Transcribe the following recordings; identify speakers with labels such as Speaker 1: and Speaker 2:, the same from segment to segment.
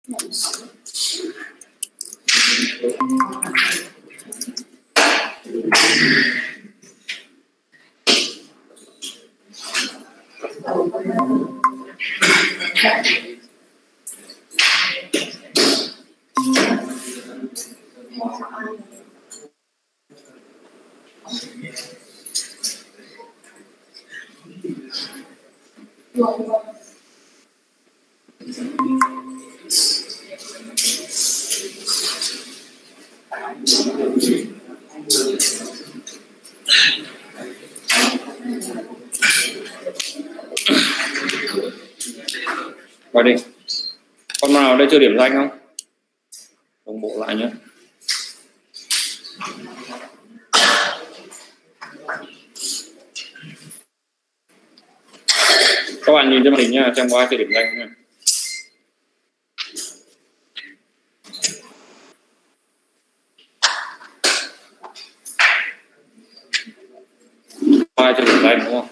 Speaker 1: Vào đi. Con nào ở đây chưa điểm danh không? Đồng bộ lại nhé. Các bạn nhìn cho màn hình nha, xem có ai chưa điểm danh không nha. Ai chưa điểm danh đúng không?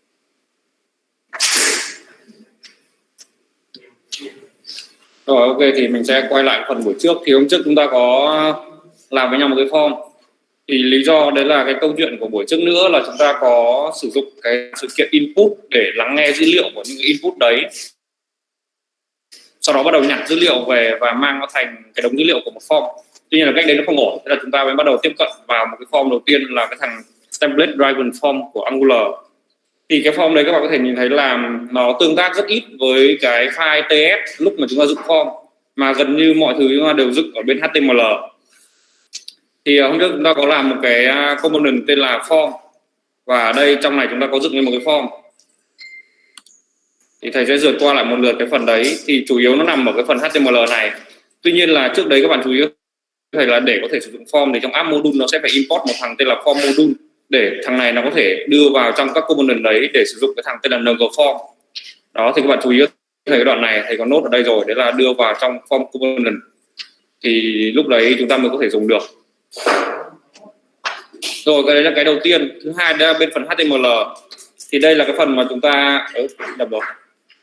Speaker 1: Rồi ok, thì mình sẽ quay lại phần buổi trước. Thì hôm trước chúng ta có làm với nhau một cái form. Thì lý do đấy là cái câu chuyện của buổi trước nữa là chúng ta có sử dụng cái sự kiện input để lắng nghe dữ liệu của những cái input đấy. Sau đó bắt đầu nhặt dữ liệu về và mang nó thành cái đống dữ liệu của một form. Tuy nhiên là cách đấy nó không ổn. Thế là chúng ta mới bắt đầu tiếp cận vào một cái form đầu tiên là cái thằng template driven form của Angular. Thì cái form đấy các bạn có thể nhìn thấy là nó tương tác rất ít với cái file TS lúc mà chúng ta dựng form, mà gần như mọi thứ chúng ta đều dựng ở bên HTML. Thì hôm trước chúng ta có làm một cái component tên là form, và ở đây trong này chúng ta có dựng lên một cái form. Thì thầy sẽ rượt qua lại một lượt cái phần đấy. Thì chủ yếu nó nằm ở cái phần HTML này. Tuy nhiên là trước đấy các bạn chú ý thầy là để có thể sử dụng form thì trong app module nó sẽ phải import một thằng tên là form module, để thằng này nó có thể đưa vào trong các component đấy để sử dụng cái thằng tên là ng form. Đó, thì các bạn chú ý thầy cái đoạn này thầy có nốt ở đây rồi, đấy là đưa vào trong form component, thì lúc đấy chúng ta mới có thể dùng được. Rồi cái đấy là cái đầu tiên. Thứ hai là bên phần HTML. Thì đây là cái phần mà chúng ta đập rồi.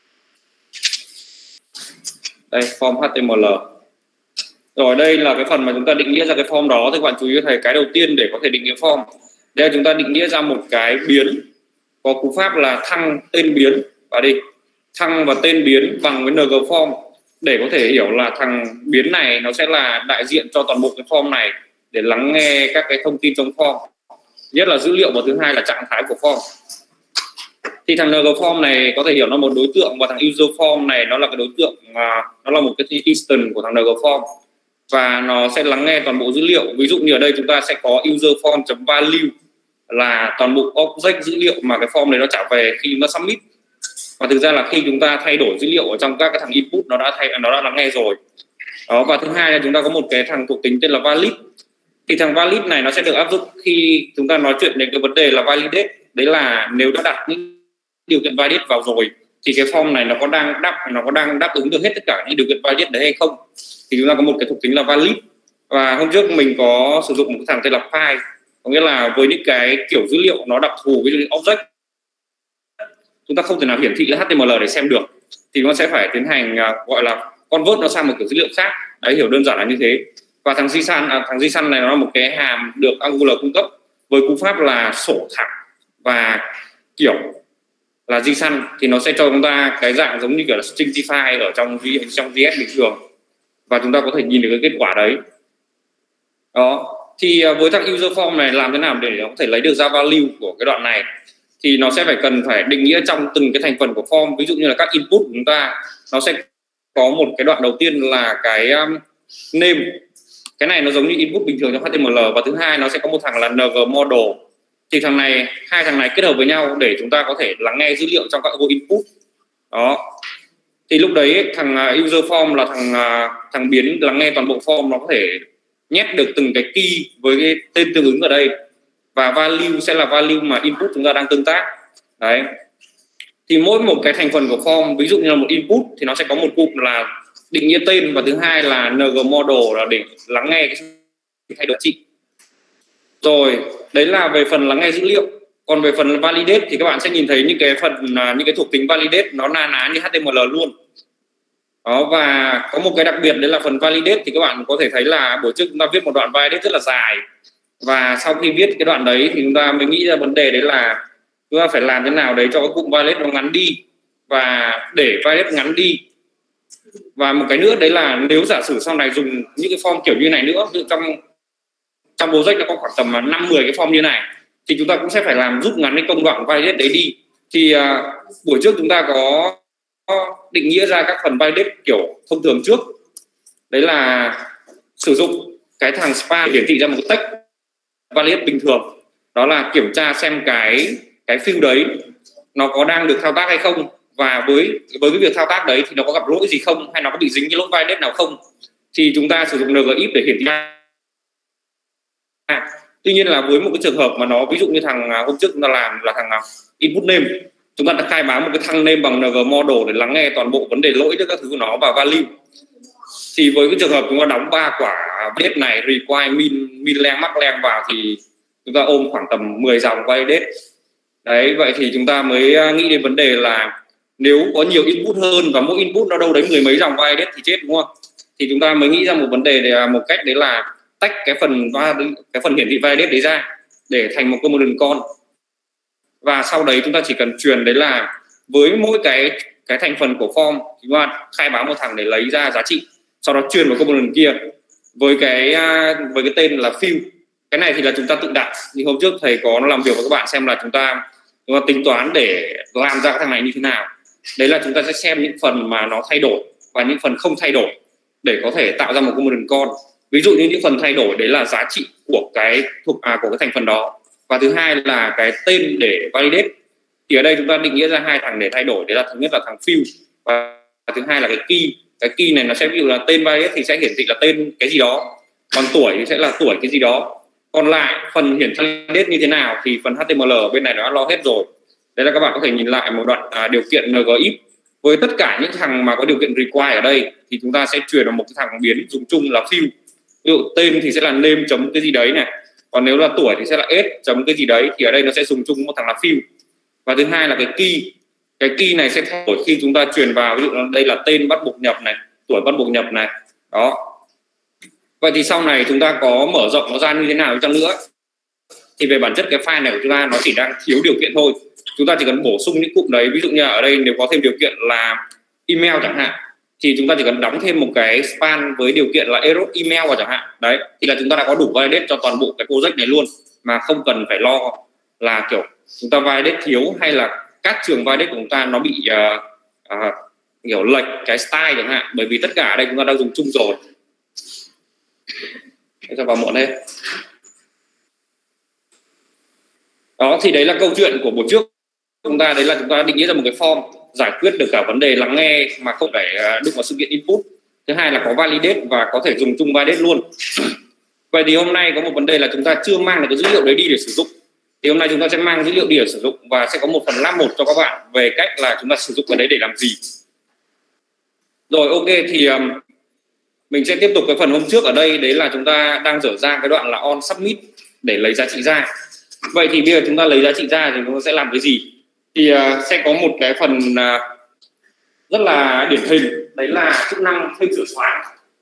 Speaker 1: Đây, form HTML. Rồi đây là cái phần mà chúng ta định nghĩa ra cái form đó. Thì các bạn chú ý thầy cái đầu tiên để có thể định nghĩa form. Đây là chúng ta định nghĩa ra một cái biến có cú pháp là thăng tên biến, và đi thăng và tên biến bằng với ng form, để có thể hiểu là thằng biến này nó sẽ là đại diện cho toàn bộ cái form này để lắng nghe các cái thông tin trong form, nhất là dữ liệu, và thứ hai là trạng thái của form. Thì thằng ng form này có thể hiểu nó một đối tượng, và thằng user form này nó là cái đối tượng, nó là một cái instance của thằng ng form, và nó sẽ lắng nghe toàn bộ dữ liệu. Ví dụ như ở đây chúng ta sẽ có user form.value là toàn bộ object dữ liệu mà cái form này nó trả về khi chúng ta submit. Và thực ra là khi chúng ta thay đổi dữ liệu ở trong các cái thằng input nó đã lắng nghe rồi. Đó, và thứ hai là chúng ta có một cái thằng thuộc tính tên là valid. Thì thằng valid này nó sẽ được áp dụng khi chúng ta nói chuyện đến cái vấn đề là validate. Đấy là nếu đã đặt những điều kiện validate vào rồi thì cái form này nó có đang đáp ứng được hết tất cả những điều kiện validate đấy hay không. Thì chúng ta có một cái thuộc tính là valid. Và hôm trước mình có sử dụng một cái thằng tên là file, có nghĩa là với những cái kiểu dữ liệu nó đặc thù, ví dụ như object chúng ta không thể nào hiển thị là HTML để xem được, thì nó sẽ phải tiến hành gọi là convert nó sang một kiểu dữ liệu khác. Đấy, hiểu đơn giản là như thế. Và thằng JSON này nó là một cái hàm được Angular cung cấp với cú pháp là sổ thẳng và kiểu là JSON, thì nó sẽ cho chúng ta cái dạng giống như kiểu là stringify ở trong JS bình thường, và chúng ta có thể nhìn được cái kết quả đấy. Đó, thì với thằng user form này làm thế nào để nó có thể lấy được ra value của cái đoạn này, thì nó sẽ cần phải định nghĩa trong từng cái thành phần của form. Ví dụ như là các input của chúng ta, nó sẽ có một cái đoạn đầu tiên là cái name. Cái này nó giống như input bình thường trong HTML. Và thứ hai nó sẽ có một thằng là ng model. Thì hai thằng này kết hợp với nhau để chúng ta có thể lắng nghe dữ liệu trong các input. Đó, thì lúc đấy thằng user form là thằng biến lắng nghe toàn bộ form, nó có thể nhét được từng cái key với cái tên tương ứng ở đây, và value sẽ là value mà input chúng ta đang tương tác. Đấy, thì mỗi một cái thành phần của form, ví dụ như là một input thì nó sẽ có một cụm là định nghĩa tên, và thứ hai là ng model là để lắng nghe cái thay đổi trị. Rồi đấy là về phần lắng nghe dữ liệu. Còn về phần validate thì các bạn sẽ nhìn thấy những cái tính validate nó na ná như HTML luôn. Đó, và có một cái đặc biệt đấy là phần validate, thì các bạn có thể thấy là buổi trước chúng ta viết một đoạn validate rất là dài, và sau khi viết cái đoạn đấy thì chúng ta mới nghĩ ra vấn đề đấy là chúng ta phải làm thế nào đấy cho cái cụm validate nó ngắn đi, và để validate ngắn đi. Và một cái nữa đấy là nếu giả sử sau này dùng những cái form kiểu như này nữa, trong project nó có khoảng tầm 5-10 cái form như này, thì chúng ta cũng sẽ phải làm rút ngắn cái công đoạn validate đấy đi. Thì buổi trước chúng ta có định nghĩa ra các phần validate kiểu thông thường trước, đấy là sử dụng cái thằng span hiển thị ra một text validate bình thường, đó là kiểm tra xem cái field đấy nó có đang được thao tác hay không, và với cái việc thao tác đấy thì nó có gặp lỗi gì không, hay nó có bị dính cái lỗi validate nào không, thì chúng ta sử dụng ngif để hiển thị ra. Tuy nhiên là với một cái trường hợp mà nó ví dụ như thằng hôm trước chúng ta làm là thằng input name, chúng ta đã khai báo một cái thằng name bằng ng model để lắng nghe toàn bộ vấn đề lỗi các thứ của nó và value, thì với cái trường hợp chúng ta đóng 3 quả validate này require min length max length vào thì chúng ta ôm khoảng tầm 10 dòng validate đấy. Vậy thì chúng ta mới nghĩ đến vấn đề là nếu có nhiều input hơn và mỗi input nó đâu đấy 10 mấy dòng validate thì chết, đúng không? Thì chúng ta mới nghĩ ra một vấn đề để một cách đấy là tách cái phần hiển thị validate đấy ra để thành một component con, và sau đấy chúng ta chỉ cần truyền đấy là với mỗi cái thành phần của form chúng ta khai báo một thằng để lấy ra giá trị, sau đó truyền vào component kia với cái tên là field. Cái này thì là chúng ta tự đặt, thì hôm trước thầy có làm việc với các bạn xem là chúng ta tính toán để làm ra cái thằng này như thế nào. Đấy là chúng ta sẽ xem những phần mà nó thay đổi và những phần không thay đổi để có thể tạo ra một component con. Ví dụ như những phần thay đổi đấy là giá trị của cái thành phần đó, và thứ hai là cái tên để validate. Thì ở đây chúng ta định nghĩa ra 2 thằng để thay đổi, đấy là thứ nhất là thằng field và thứ hai là cái key. Cái key này nó sẽ ví dụ là tên validate thì sẽ hiển thị là tên cái gì đó, còn tuổi thì sẽ là tuổi cái gì đó. Còn lại phần hiển thị validate như thế nào thì phần HTML ở bên này nó đã lo hết rồi. Đấy là các bạn có thể nhìn lại một đoạn điều kiện ngif với tất cả những thằng mà có điều kiện require ở đây, thì chúng ta sẽ truyền vào một cái thằng biến dùng chung là field. Ví dụ tên thì sẽ là name chấm cái gì đấy này, còn nếu là tuổi thì sẽ là s chấm cái gì đấy, thì ở đây nó sẽ dùng chung một thằng là field. Và thứ hai là cái key này sẽ thay đổi khi chúng ta truyền vào, ví dụ đây là tên bắt buộc nhập này, tuổi bắt buộc nhập này đó. Vậy thì sau này chúng ta có mở rộng nó ra như thế nào chăng nữa thì về bản chất cái file này của chúng ta nó chỉ đang thiếu điều kiện thôi. Chúng ta chỉ cần bổ sung những cụm đấy, ví dụ như ở đây nếu có thêm điều kiện là email chẳng hạn, thì chúng ta chỉ cần đóng thêm một cái span với điều kiện là error email vào chẳng hạn. Đấy thì là chúng ta đã có đủ validate cho toàn bộ cái project này luôn, mà không cần phải lo là kiểu chúng ta validate thiếu hay là các trường validate của chúng ta nó bị kiểu lệch cái style chẳng hạn, bởi vì tất cả ở đây chúng ta đang dùng chung rồi. Cho vào muộn đây. Đó thì đấy là câu chuyện của buổi trước chúng ta, đấy là chúng ta định nghĩa ra một cái form giải quyết được cả vấn đề lắng nghe mà không phải đụng vào sự kiện input. Thứ hai là có validate và có thể dùng chung validate luôn. Vậy thì hôm nay có một vấn đề là chúng ta chưa mang được cái dữ liệu đấy đi để sử dụng. Thì hôm nay chúng ta sẽ mang dữ liệu đi để sử dụng và sẽ có một phần lab 1 cho các bạn về cách là chúng ta sử dụng cái đấy để làm gì. Rồi ok, thì mình sẽ tiếp tục cái phần hôm trước ở đây, đấy là chúng ta đang dở ra cái đoạn là on submit để lấy giá trị ra. Vậy thì bây giờ chúng ta lấy giá trị ra thì chúng ta sẽ làm cái gì? Thì sẽ có một cái phần rất là điển hình, đấy là chức năng thêm sửa xóa.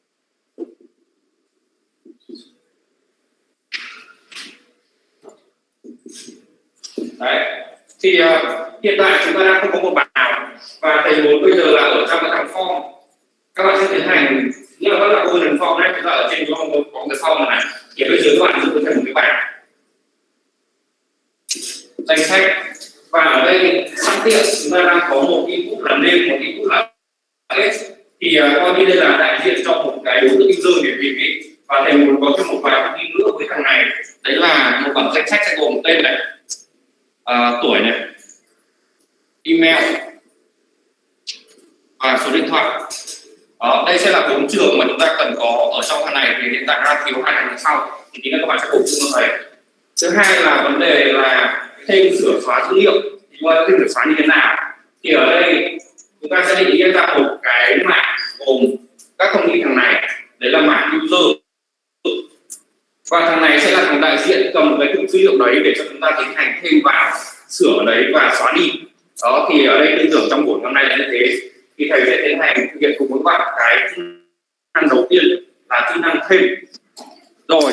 Speaker 1: Đấy. Thì hiện tại chúng ta đang không có một bảng nào, và thầy muốn bây giờ là ở trong cái thằng form các bạn sẽ tiến hành, nghĩa là vẫn là component form đấy, chúng ta ở trên có cái form này, thì bây giờ các bạn dùng thành một cái bảng danh sách, và ở đây sẵn tiện chúng ta đang có một input là name, một input là s, thì coi như đây là đại diện cho một cái đối tượng user để tìm ý. Và thầy muốn có thêm một vài thông tin nữa với thằng này, đấy là một bảng danh sách sẽ gồm tên này, tuổi này, email và số điện thoại. Đó, đây sẽ là 4 trường mà chúng ta cần có ở trong thằng này, thì hiện tại đang thiếu 2 thằng sau, thì tí nữa các bạn sẽ bổ sung nó thấy. Thứ hai là vấn đề là thêm sửa xóa dữ liệu, thì chúng ta thêm sửa xóa như thế nào? Thì ở đây chúng ta sẽ định nghĩa ra một cái mảng gồm các thông tin thằng này, đấy là mảng user, và thằng này sẽ là thằng đại diện cầm cái cụm dữ liệu đấy để cho chúng ta tiến hành thêm vào, sửa đấy và xóa đi. Đó thì ở đây tư tưởng trong buổi hôm nay là như thế. thì thầy sẽ tiến hành thực hiện cùng với các bạn cái chức năng đầu tiên là chức năng thêm. Rồi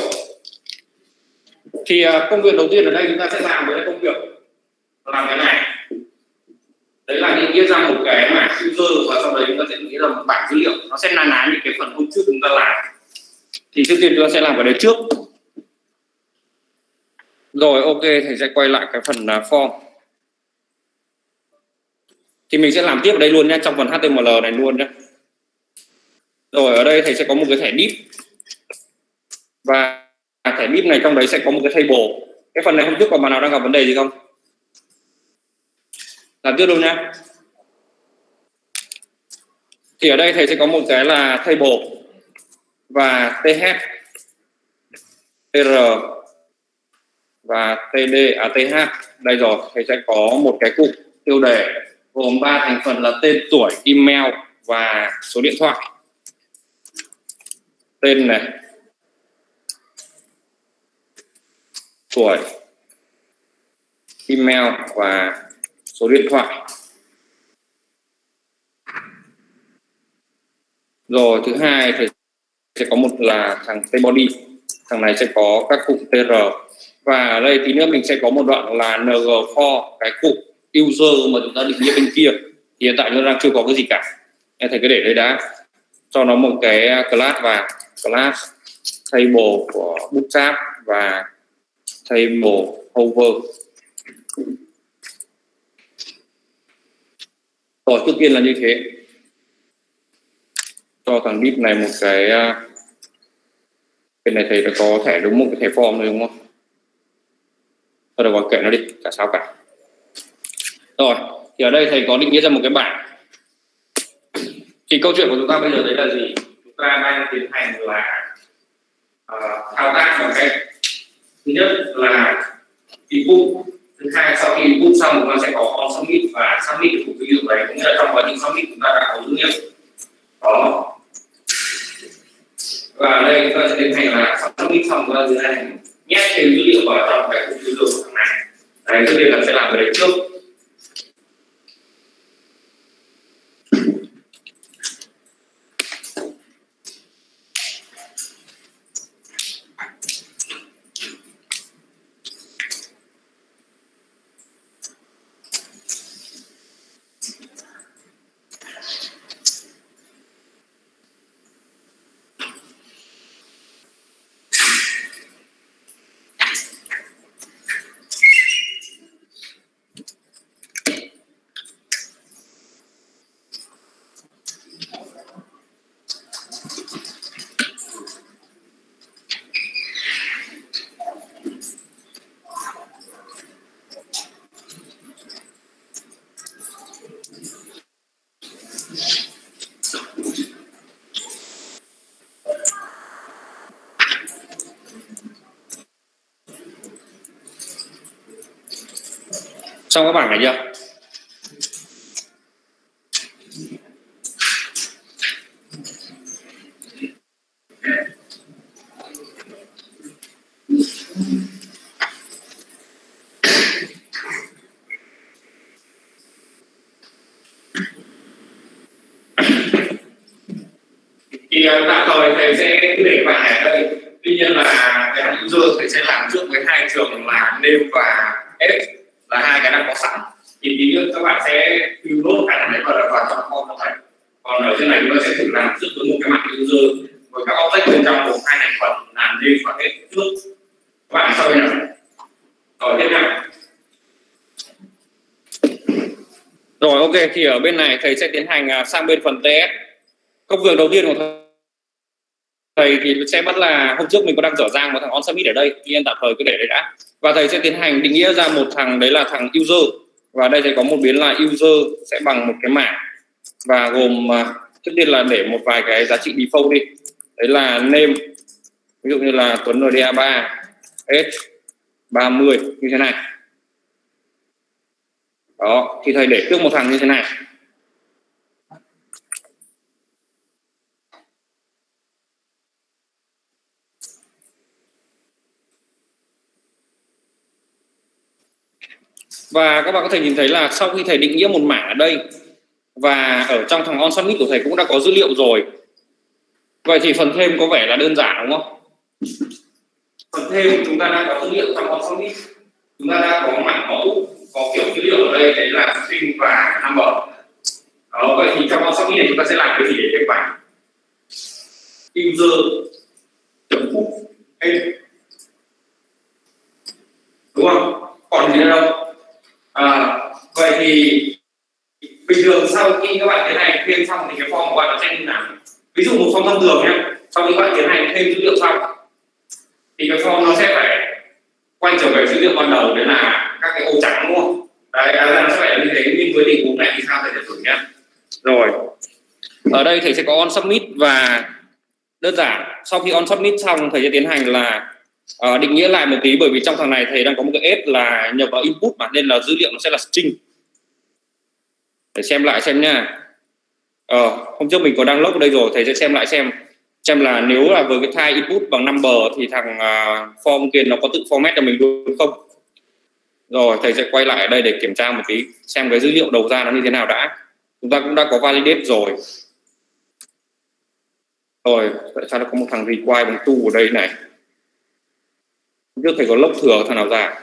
Speaker 1: thì công việc đầu tiên ở đây chúng ta sẽ làm với công việc làm cái này, đấy là định nghĩa ra một cái mảng user, và sau đấy chúng ta sẽ nghĩ ra một bảng dữ liệu. Nó sẽ là những cái phần hôm trước chúng ta làm. Thì trước tiên chúng ta sẽ làm cái đấy trước. Rồi ok, thầy sẽ quay lại cái phần form. Thì mình sẽ làm tiếp ở đây luôn nhé, trong phần HTML này luôn nhé. Rồi ở đây thầy sẽ có một cái thẻ div, và thẻ div này trong đấy sẽ có một cái table. Cái phần này hôm trước còn bạn nào đang gặp vấn đề gì không? Làm tiếp luôn nhé. Thì ở đây thầy sẽ có một cái là table và th, tr và th. Đây rồi, thầy sẽ có một cái cụm tiêu đề gồm 3 thành phần là tên, tuổi, email và số điện thoại. Tên này, tuổi, email và số điện thoại. Rồi thứ hai thì sẽ có một là thằng tbody, thằng này sẽ có các cụm tr, và ở đây tí nữa mình sẽ có một đoạn là ng for cái cụm user mà chúng ta định nghĩa bên kia. Thì hiện tại nó đang chưa có cái gì cả, em thầy cứ để đây đã, cho nó một cái class và class table của bootstrap và table hover. Rồi trước tiên là như thế, cho thằng div này một cái bên này thầy đã có thẻ đúng một cái thẻ form này đúng không? Thôi được, kệ nó đi, chả sao cả. Rồi thì ở đây thầy có định nghĩa ra một cái bảng. Thì câu chuyện của chúng ta bây giờ đấy là gì? Chúng ta đang tiến hành là thao tác bằng cách thứ nhất là input, thứ hai sau khi input xong chúng ta sẽ có on submit và submit của dữ liệu đấy, cũng như là trong quá trình submit chúng ta đã có dữ liệu đó. Và ở đây chúng ta sẽ tiến hành là submit xong chúng ta tiến hành nhét thêm dữ liệu vào trong cái cụm dữ liệu của thằng này. Đấy, trước tiên là sẽ làm cái đấy trước. Xong các bảng này chưa? Thì tạm thời thầy sẽ để bảng này ở đây. Tuy nhiên là cái user thầy sẽ làm trước với hai trường là name và f, là hai cái đang có sẵn. Thì tí nữa các bạn sẽ upload cái này vào trong form của thầy. Còn ở trên này chúng ta sẽ thử làm trước với một cái mạng user với các object bên trong gồm hai thành phần là name và f trước. Các bạn sau đây nào. Rồi tiếp theo. Rồi ok, thì ở bên này thầy sẽ tiến hành sang bên phần TS. Công việc đầu tiên của thầy thì sẽ bắt là hôm trước mình có đang dở dang một thằng on submit ở đây, nên tạm thời cứ để đấy đã. Và thầy sẽ tiến hành định nghĩa ra một thằng đấy là thằng user, và đây sẽ có một biến là user sẽ bằng một cái mảng, và gồm trước tiên là để một vài cái giá trị default đi, đấy là name, ví dụ như là Tuấn RDA3 S30 như thế này. Đó, thì thầy để trước một thằng như thế này. Và các bạn có thể nhìn thấy là sau khi thầy định nghĩa một mảng ở đây và ở trong thằng on submit của thầy cũng đã có dữ liệu rồi. Vậy thì phần thêm có vẻ là đơn giản đúng không? Phần thêm chúng ta đã có dữ liệu trong on submit, chúng ta đã có mảng mẫu, có kiểu dữ liệu ở đây đấy là string và number. Đó, vậy thì trong on submit này chúng ta sẽ làm cái gì để thêm bảng? User chấm put đúng không? Còn gì nữa đâu? Vậy thì bình thường sau khi các bạn tiến hành thêm xong thì cái form của bạn nó sẽ như nào? Ví dụ một form thông thường nhé, sau khi bạn tiến hành thêm dữ liệu xong thì cái form nó sẽ phải quay trở về dữ liệu ban đầu, đấy là các cái ô trắng đúng không? Đấy, nó sẽ phải như thế, nhưng với tình huống này thì sao thầy sẽ thử nhé. Rồi, ở đây thầy sẽ có on submit và đơn giản sau khi on submit xong thầy sẽ tiến hành là định nghĩa lại một tí, bởi vì trong thằng này thầy đang có một cái s là nhập vào input mà, nên là dữ liệu nó sẽ là string. Để xem lại xem nha. Hôm trước mình có đang log ở đây rồi, thầy sẽ xem lại xem là nếu là với cái type input bằng number thì thằng form kia nó có tự format cho mình luôn không. Rồi thầy sẽ quay lại ở đây để kiểm tra một tí xem cái dữ liệu đầu ra nó như thế nào đã. Chúng ta cũng đã có validate rồi. Rồi tại sao nó có một thằng require bằng tu ở đây này? Hôm trước thầy có log thừa thằng nào ra?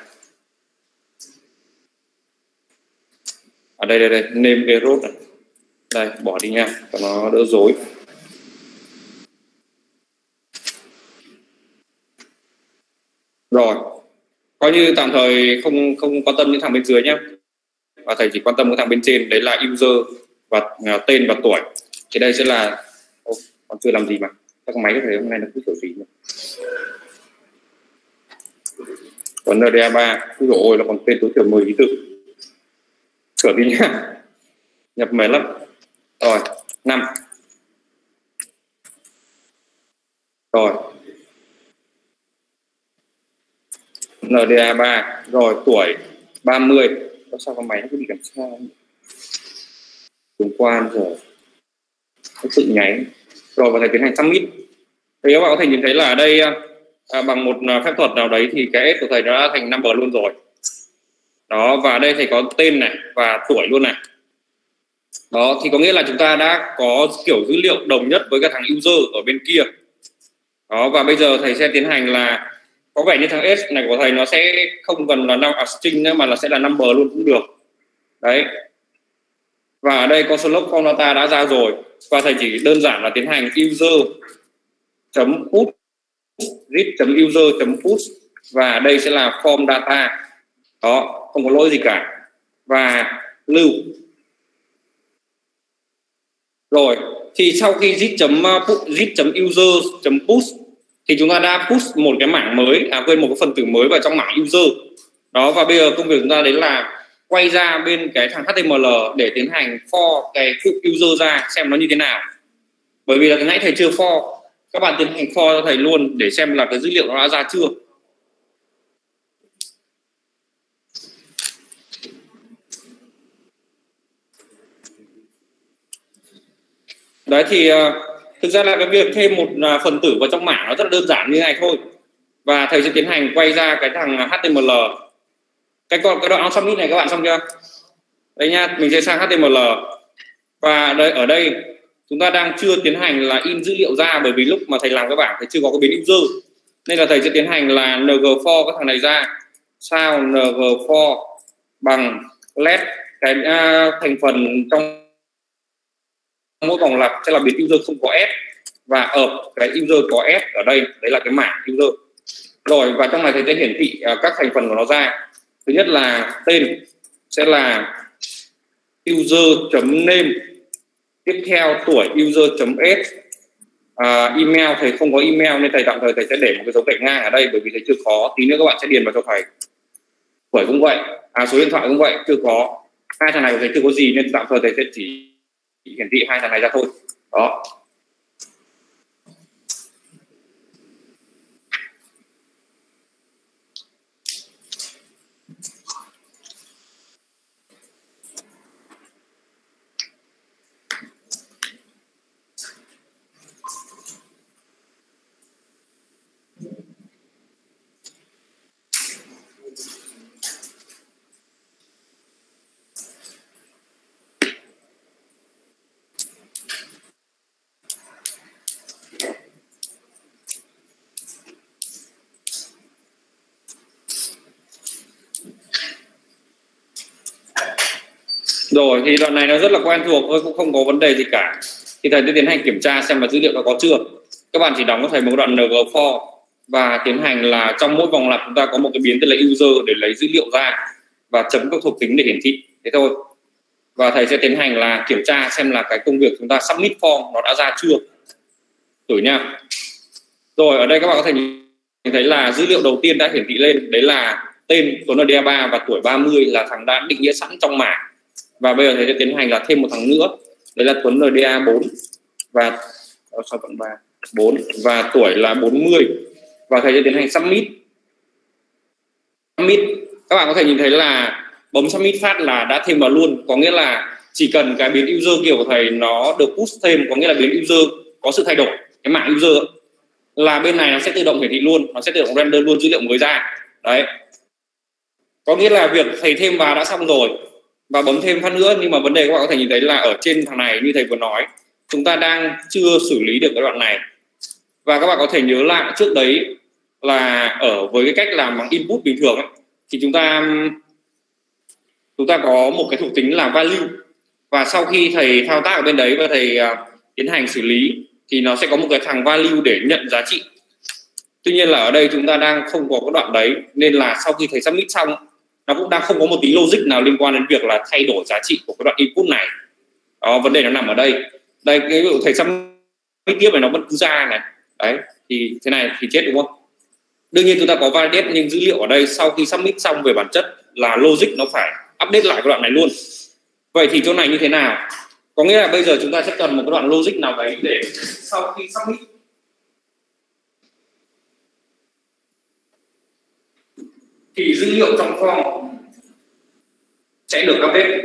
Speaker 1: Ở đây name error này. Đây bỏ đi nha, cho nó đỡ rối. Rồi coi như tạm thời không quan tâm những thằng bên dưới nhé, và thầy chỉ quan tâm cái thằng bên trên, đấy là user và tên và tuổi. Thì đây sẽ là còn chưa làm gì mà các máy có thể hôm nay nó cứ kiểu gì nữa. Còn NDA3 cứ ôi là còn tên tối thiểu 10 ký tự, sửa đi nhá, nhập mệt lắm. Rồi 5 rồi NDA3 rồi tuổi 30. Sao con máy nó cứ bị làm sao tương quan rồi nó tự nháy. Rồi và thầy tiến hành submit. Thì các bạn có thể nhìn thấy là ở đây bằng một phép thuật nào đấy thì cái S của thầy đã thành number luôn rồi. Đó, và đây thầy có tên này và tuổi luôn này. Đó thì có nghĩa là chúng ta đã có kiểu dữ liệu đồng nhất với cả thằng user ở bên kia. Đó, và bây giờ thầy sẽ tiến hành là có vẻ như thằng S này của thầy nó sẽ không cần là string nữa mà là sẽ là number luôn cũng được. Đấy. Và ở đây console log form data đã ra rồi, và thầy chỉ đơn giản là tiến hành user.put read.user.put và đây sẽ là form data. Đó, không có lỗi gì cả. Và lưu. Rồi, thì sau khi read.user.push thì chúng ta đã push một cái mảng mới, quên một cái phần tử mới vào trong mảng user. Đó, và bây giờ công việc chúng ta đấy là quay ra bên cái thằng HTML để tiến hành for cái cụm user ra xem nó như thế nào. Bởi vì là nãy thầy chưa for, các bạn tiến hành for cho thầy luôn để xem là cái dữ liệu nó đã ra chưa. Đấy thì thực ra là cái việc thêm một phần tử vào trong mảng nó rất là đơn giản như này thôi. Và thầy sẽ tiến hành quay ra cái thằng HTML. Cái đoạn on submit này các bạn xong chưa? Đây nha, mình sẽ sang HTML. Và đây ở đây chúng ta đang chưa tiến hành là in dữ liệu ra, bởi vì lúc mà thầy làm cái bảng thầy chưa có cái biến user, nên là thầy sẽ tiến hành là ng for cái thằng này ra. Sao ng for bằng let cái thành phần trong mỗi vòng lặp sẽ là biến user không có s, và ở cái user có s ở đây, đấy là cái mảng user. Rồi và trong này thầy sẽ hiển thị các thành phần của nó ra. Thứ nhất là tên sẽ là user.name, tiếp theo tuổi user.s, email thầy không có email nên thầy tạm thời thầy sẽ để một cái dấu gạch ngang ở đây, bởi vì thầy chưa có. Tí nữa các bạn sẽ điền vào cho thầy. Tuổi cũng vậy, số điện thoại cũng vậy, chưa có. Hai thằng này của thầy chưa có gì nên tạm thời thầy sẽ chỉ hiển thị hai thằng này ra thôi. Đó. Rồi thì đoạn này nó rất là quen thuộc thôi, cũng không có vấn đề gì cả. Thì thầy sẽ tiến hành kiểm tra xem là dữ liệu nó có chưa. Các bạn chỉ đóng cho thầy một đoạn ng for và tiến hành là trong mỗi vòng lặp chúng ta có một cái biến tên là user để lấy dữ liệu ra và chấm các thuộc tính để hiển thị, thế thôi. Và thầy sẽ tiến hành là kiểm tra xem là cái công việc chúng ta submit form nó đã ra chưa, thử nha. Rồi ở đây các bạn có thể nhìn thấy là dữ liệu đầu tiên đã hiển thị lên, đấy là tên Tuấn ở DA3 và tuổi 30 là thằng đã định nghĩa sẵn trong mảng. Và bây giờ thầy sẽ tiến hành là thêm một thằng nữa, đấy là Tuấn ở DA4 và 4 và tuổi là 40, và thầy sẽ tiến hành submit. Các bạn có thể nhìn thấy là bấm submit phát là đã thêm vào luôn, có nghĩa là chỉ cần cái biến user kiểu của thầy nó được push thêm, có nghĩa là biến user có sự thay đổi cái mảng user là bên này nó sẽ tự động hiển thị luôn, nó sẽ tự động render luôn dữ liệu mới ra. Đấy, có nghĩa là việc thầy thêm vào đã xong rồi và bấm thêm phát nữa, nhưng mà vấn đề các bạn có thể nhìn thấy là ở trên thằng này như thầy vừa nói, chúng ta đang chưa xử lý được cái đoạn này. Và các bạn có thể nhớ lại trước đấy là ở với cái cách làm bằng input bình thường ấy, thì chúng ta có một cái thuộc tính là value, và sau khi thầy thao tác ở bên đấy và thầy tiến hành xử lý thì nó sẽ có một cái thằng value để nhận giá trị. Tuy nhiên là ở đây chúng ta đang không có cái đoạn đấy, nên là sau khi thầy submit xong nó cũng đang không có một tí logic nào liên quan đến việc là thay đổi giá trị của cái đoạn input này. Đó, vấn đề nó nằm ở đây. Đây, cái ví dụ thầy submit tiếp này nó vẫn cứ ra này. Đấy, thì thế này thì chết đúng không? Đương nhiên chúng ta có validate, nhưng dữ liệu ở đây sau khi submit xong về bản chất là logic nó phải update lại cái đoạn này luôn. Vậy thì chỗ này như thế nào? Có nghĩa là bây giờ chúng ta sẽ cần một cái đoạn logic nào đấy để sau khi submit thì dữ liệu trong form sẽ được update.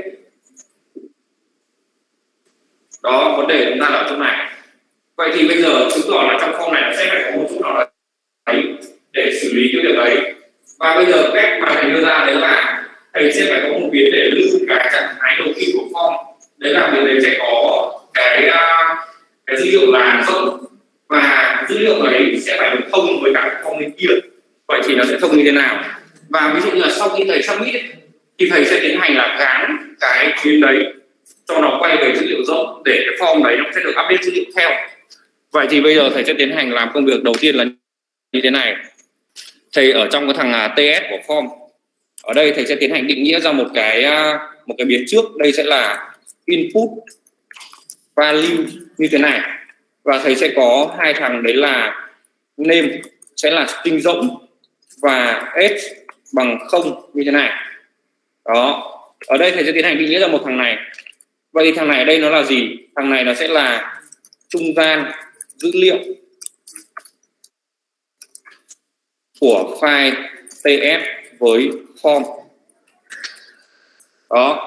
Speaker 1: Đó, vấn đề chúng ta là ở chỗ này. Vậy thì bây giờ chứng tỏ là trong form này nó sẽ phải có một chút nào đấy để xử lý cái việc đấy. Và bây giờ cách mà thầy đưa ra đấy là thầy sẽ phải có một biến để lưu cái trạng thái đầu tiên của form. Đấy là biến đấy sẽ có cái dữ liệu là rộng, và dữ liệu đấy sẽ phải được thông với cả form bên kia. Vậy thì nó sẽ thông như thế nào? Và ví dụ như là sau khi thầy submit thì thầy sẽ tiến hành là gán cái biến đấy cho nó quay về dữ liệu rộng để cái form đấy nó sẽ được update dữ liệu theo. Vậy thì bây giờ thầy sẽ tiến hành làm công việc đầu tiên là như thế này. Thầy ở trong cái thằng TS của form, ở đây thầy sẽ tiến hành định nghĩa ra một cái biến trước. Đây sẽ là input value như thế này, và thầy sẽ có hai thằng đấy là name sẽ là string rỗng và age bằng 0 như thế này. Đó, ở đây thầy sẽ tiến hành định nghĩa ra một thằng này. Vậy thì thằng này ở đây nó là gì? Thằng này nó sẽ là trung gian dữ liệu của file TS với form. Đó.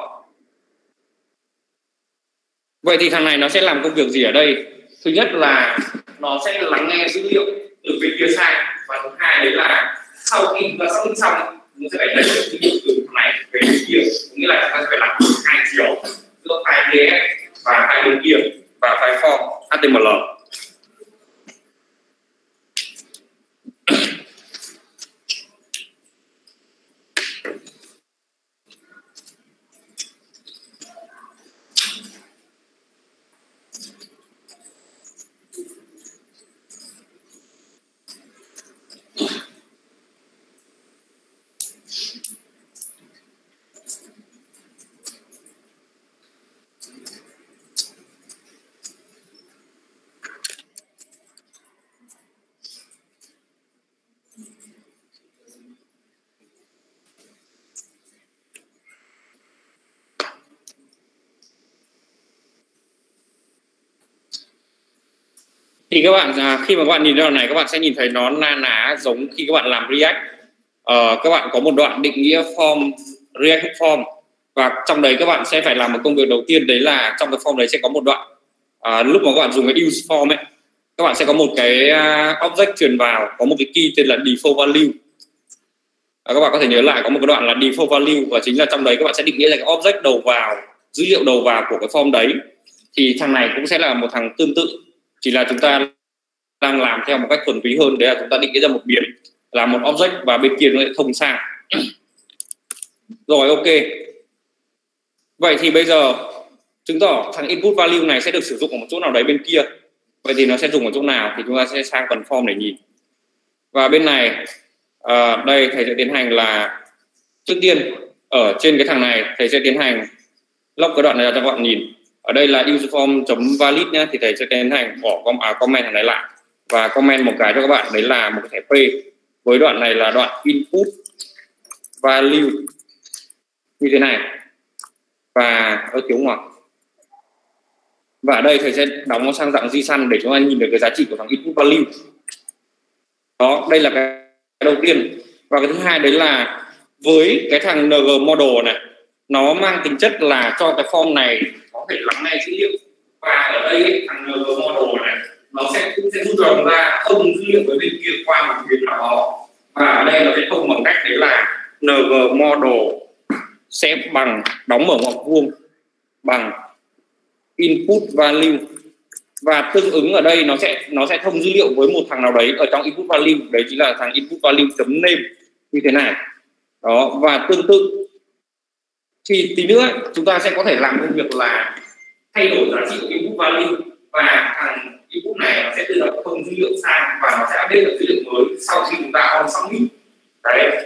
Speaker 1: Vậy thì thằng này nó sẽ làm công việc gì ở đây? Thứ nhất là nó sẽ lắng nghe dữ liệu từ bên kia sang, và thứ hai đấy là sau khi chúng ta xác định xong nó sẽ phải lấy dữ liệu từ thằng này về bên kia, nghĩa là chúng ta sẽ phải làm hai chiều giữa file TS và file bên kia và file form HTML. Thì các bạn khi mà các bạn nhìn đoạn này, các bạn sẽ nhìn thấy nó na ná giống khi các bạn làm React. Các bạn có một đoạn định nghĩa form, React form, và trong đấy các bạn sẽ phải làm một công việc đầu tiên, đấy là trong cái form đấy sẽ có một đoạn lúc mà các bạn dùng cái use form ấy, các bạn sẽ có một cái object truyền vào, có một cái key tên là default value. Các bạn có thể nhớ lại có một cái đoạn là default value, và chính là trong đấy các bạn sẽ định nghĩa ra cái object đầu vào, dữ liệu đầu vào của cái form đấy. Thì thằng này cũng sẽ là một thằng tương tự, chỉ là chúng ta đang làm theo một cách thuần túy hơn, đấy là chúng ta định nghĩa ra một biến là một object và bên kia nó lại thông sang. Rồi, ok. Vậy thì bây giờ chứng tỏ thằng input value này sẽ được sử dụng ở một chỗ nào đấy bên kia. Vậy thì nó sẽ dùng ở chỗ nào thì chúng ta sẽ sang phần form để nhìn. Và bên này đây thầy sẽ tiến hành là trước tiên ở trên cái thằng này thầy sẽ tiến hành log cái đoạn này ra cho các bạn nhìn. Ở đây là userform.valid nhé, thì thầy sẽ tiến hành bỏ comment thằng này lại và comment một cái cho các bạn, đấy là một cái thẻ p với đoạn này là đoạn input value như thế này và thiếu ngoặc. Và ở đây thầy sẽ đóng nó sang dạng JSON để chúng ta nhìn được cái giá trị của thằng input value. Đó, đây là cái đầu tiên. Và cái thứ hai đấy là với cái thằng ng model này, nó mang tính chất là cho cái form này có thể lắng nghe dữ liệu. Và ở đây thằng ng model này nó cũng sẽ rút rộng ra thông dữ liệu với bên kia qua một biến nào đó. Và ở đây nó sẽ thông bằng cách đấy là ng model sẽ bằng đóng mở ngoặc vuông bằng input value, và tương ứng ở đây nó sẽ thông dữ liệu với một thằng nào đấy ở trong input value, đấy chính là thằng input value chấm name như thế này. Đó, và tương tự thì tí nữa chúng ta sẽ có thể làm công việc là thay đổi giá trị của input value, và thằng input này nó sẽ tự động thông dữ liệu sang và nó sẽ update được dữ liệu mới sau khi chúng ta on submit. Đấy.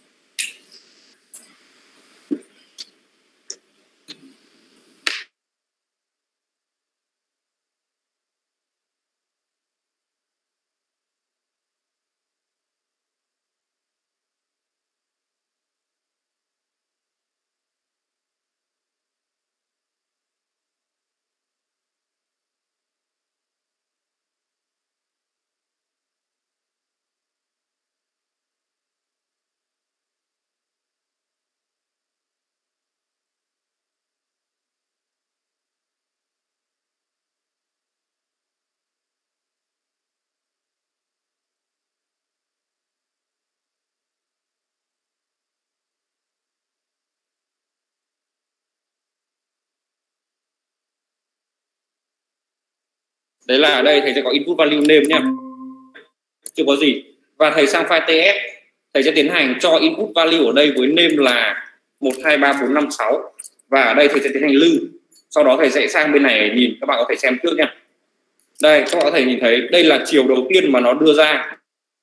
Speaker 1: Đấy là ở đây thầy sẽ có input value name nhá, chưa có gì. Và thầy sang file TF, thầy sẽ tiến hành cho input value ở đây với name là 123456, và ở đây thầy sẽ tiến hành lưu. Sau đó thầy sẽ sang bên này nhìn, các bạn có thể xem trước nha. Đây, các bạn có thể nhìn thấy đây là chiều đầu tiên mà nó đưa ra,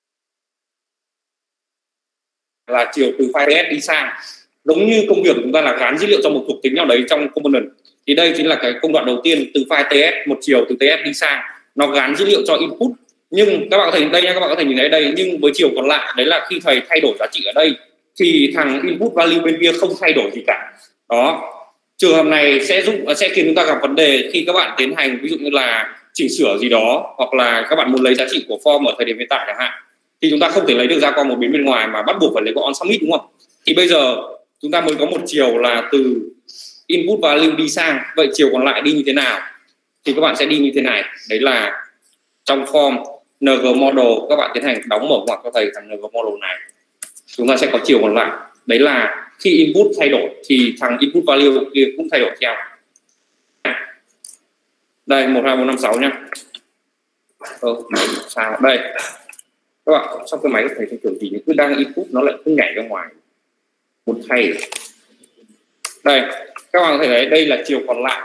Speaker 1: là chiều từ file TF đi sang. Giống như công việc của chúng ta là gắn dữ liệu trong một thuộc tính nào đấy trong component, thì đây chính là cái công đoạn đầu tiên từ file TF, một chiều từ TF đi sang, nó gắn dữ liệu cho input. Nhưng các bạn có thể đây nha, các bạn có thể nhìn thấy đây, nhưng với chiều còn lại đấy là khi thầy thay đổi giá trị ở đây thì thằng input value bên kia không thay đổi gì cả. Đó, trường hợp này sẽ khiến chúng ta gặp vấn đề khi các bạn tiến hành ví dụ như là chỉnh sửa gì đó, hoặc là các bạn muốn lấy giá trị của form ở thời điểm hiện tại chẳng hạn, thì chúng ta không thể lấy được ra qua một biến bên ngoài mà bắt buộc phải lấy qua on submit, đúng không? Thì bây giờ chúng ta mới có một chiều là từ input value đi sang, vậy chiều còn lại đi như thế nào? Thì các bạn sẽ đi như thế này, đấy là trong form ng model các bạn tiến hành đóng mở ngoặc cho thầy thằng ng model này, chúng ta sẽ có chiều còn lại, đấy là khi input thay đổi thì thằng input value kia cũng thay đổi theo. Đây 12456 nhá. Sao đây các bạn, trong cái máy của thầy kiểu gì cứ đang input nó lại cứ nhảy ra ngoài một thay. Đây các bạn có thể thấy đây là chiều còn lại.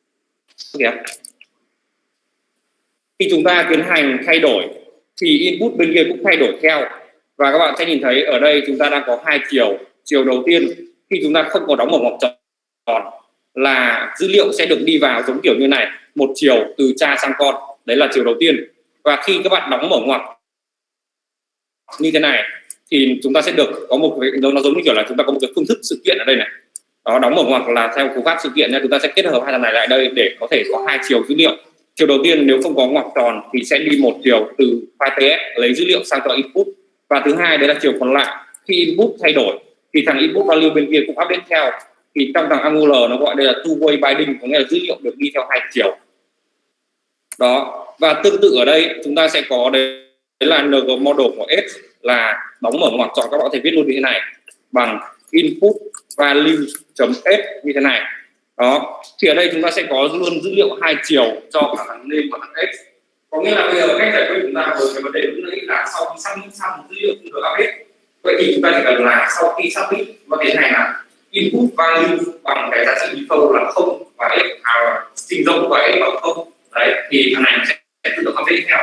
Speaker 1: Khi chúng ta tiến hành thay đổi thì input bên kia cũng thay đổi theo, và các bạn sẽ nhìn thấy ở đây chúng ta đang có hai chiều. Chiều đầu tiên khi chúng ta không có đóng mở ngoặc tròn là dữ liệu sẽ được đi vào giống kiểu như này, một chiều từ cha sang con, đấy là chiều đầu tiên. Và khi các bạn đóng mở ngoặc như thế này thì chúng ta sẽ được có một cái, nó giống như kiểu là chúng ta có một cái phương thức sự kiện ở đây này. Đó, đóng mở ngoặc là theo cú pháp sự kiện nha, chúng ta sẽ kết hợp hai thằng này lại đây để có thể có hai chiều dữ liệu. Chiều đầu tiên nếu không có ngoặc tròn thì sẽ đi một chiều từ file TF lấy dữ liệu sang cho input, và thứ hai đấy là chiều còn lại khi input thay đổi thì thằng input value bên kia cũng update theo. Thì trong thằng Angular nó gọi đây là two way binding, có nghĩa là dữ liệu được đi theo hai chiều. Đó, và tương tự ở đây chúng ta sẽ có đấy là ng model của S là đóng mở ngoặc tròn, các bạn có thể viết luôn như thế này bằng input value.s như thế này. Đó, thì ở đây chúng ta sẽ có luôn dữ liệu hai chiều cho cả thằng name và thằng x. Có nghĩa là bây giờ cách giải quyết chúng ta với cái vấn đề lúc nãy là sau khi submit xong dữ liệu cũng được update. Vậy thì chúng ta chỉ cần là sau khi submit và tiến hành là input value bằng cái giá trị default là 0 và x trình rộng và x bằng 0 đấy thì thằng này sẽ tự động update theo.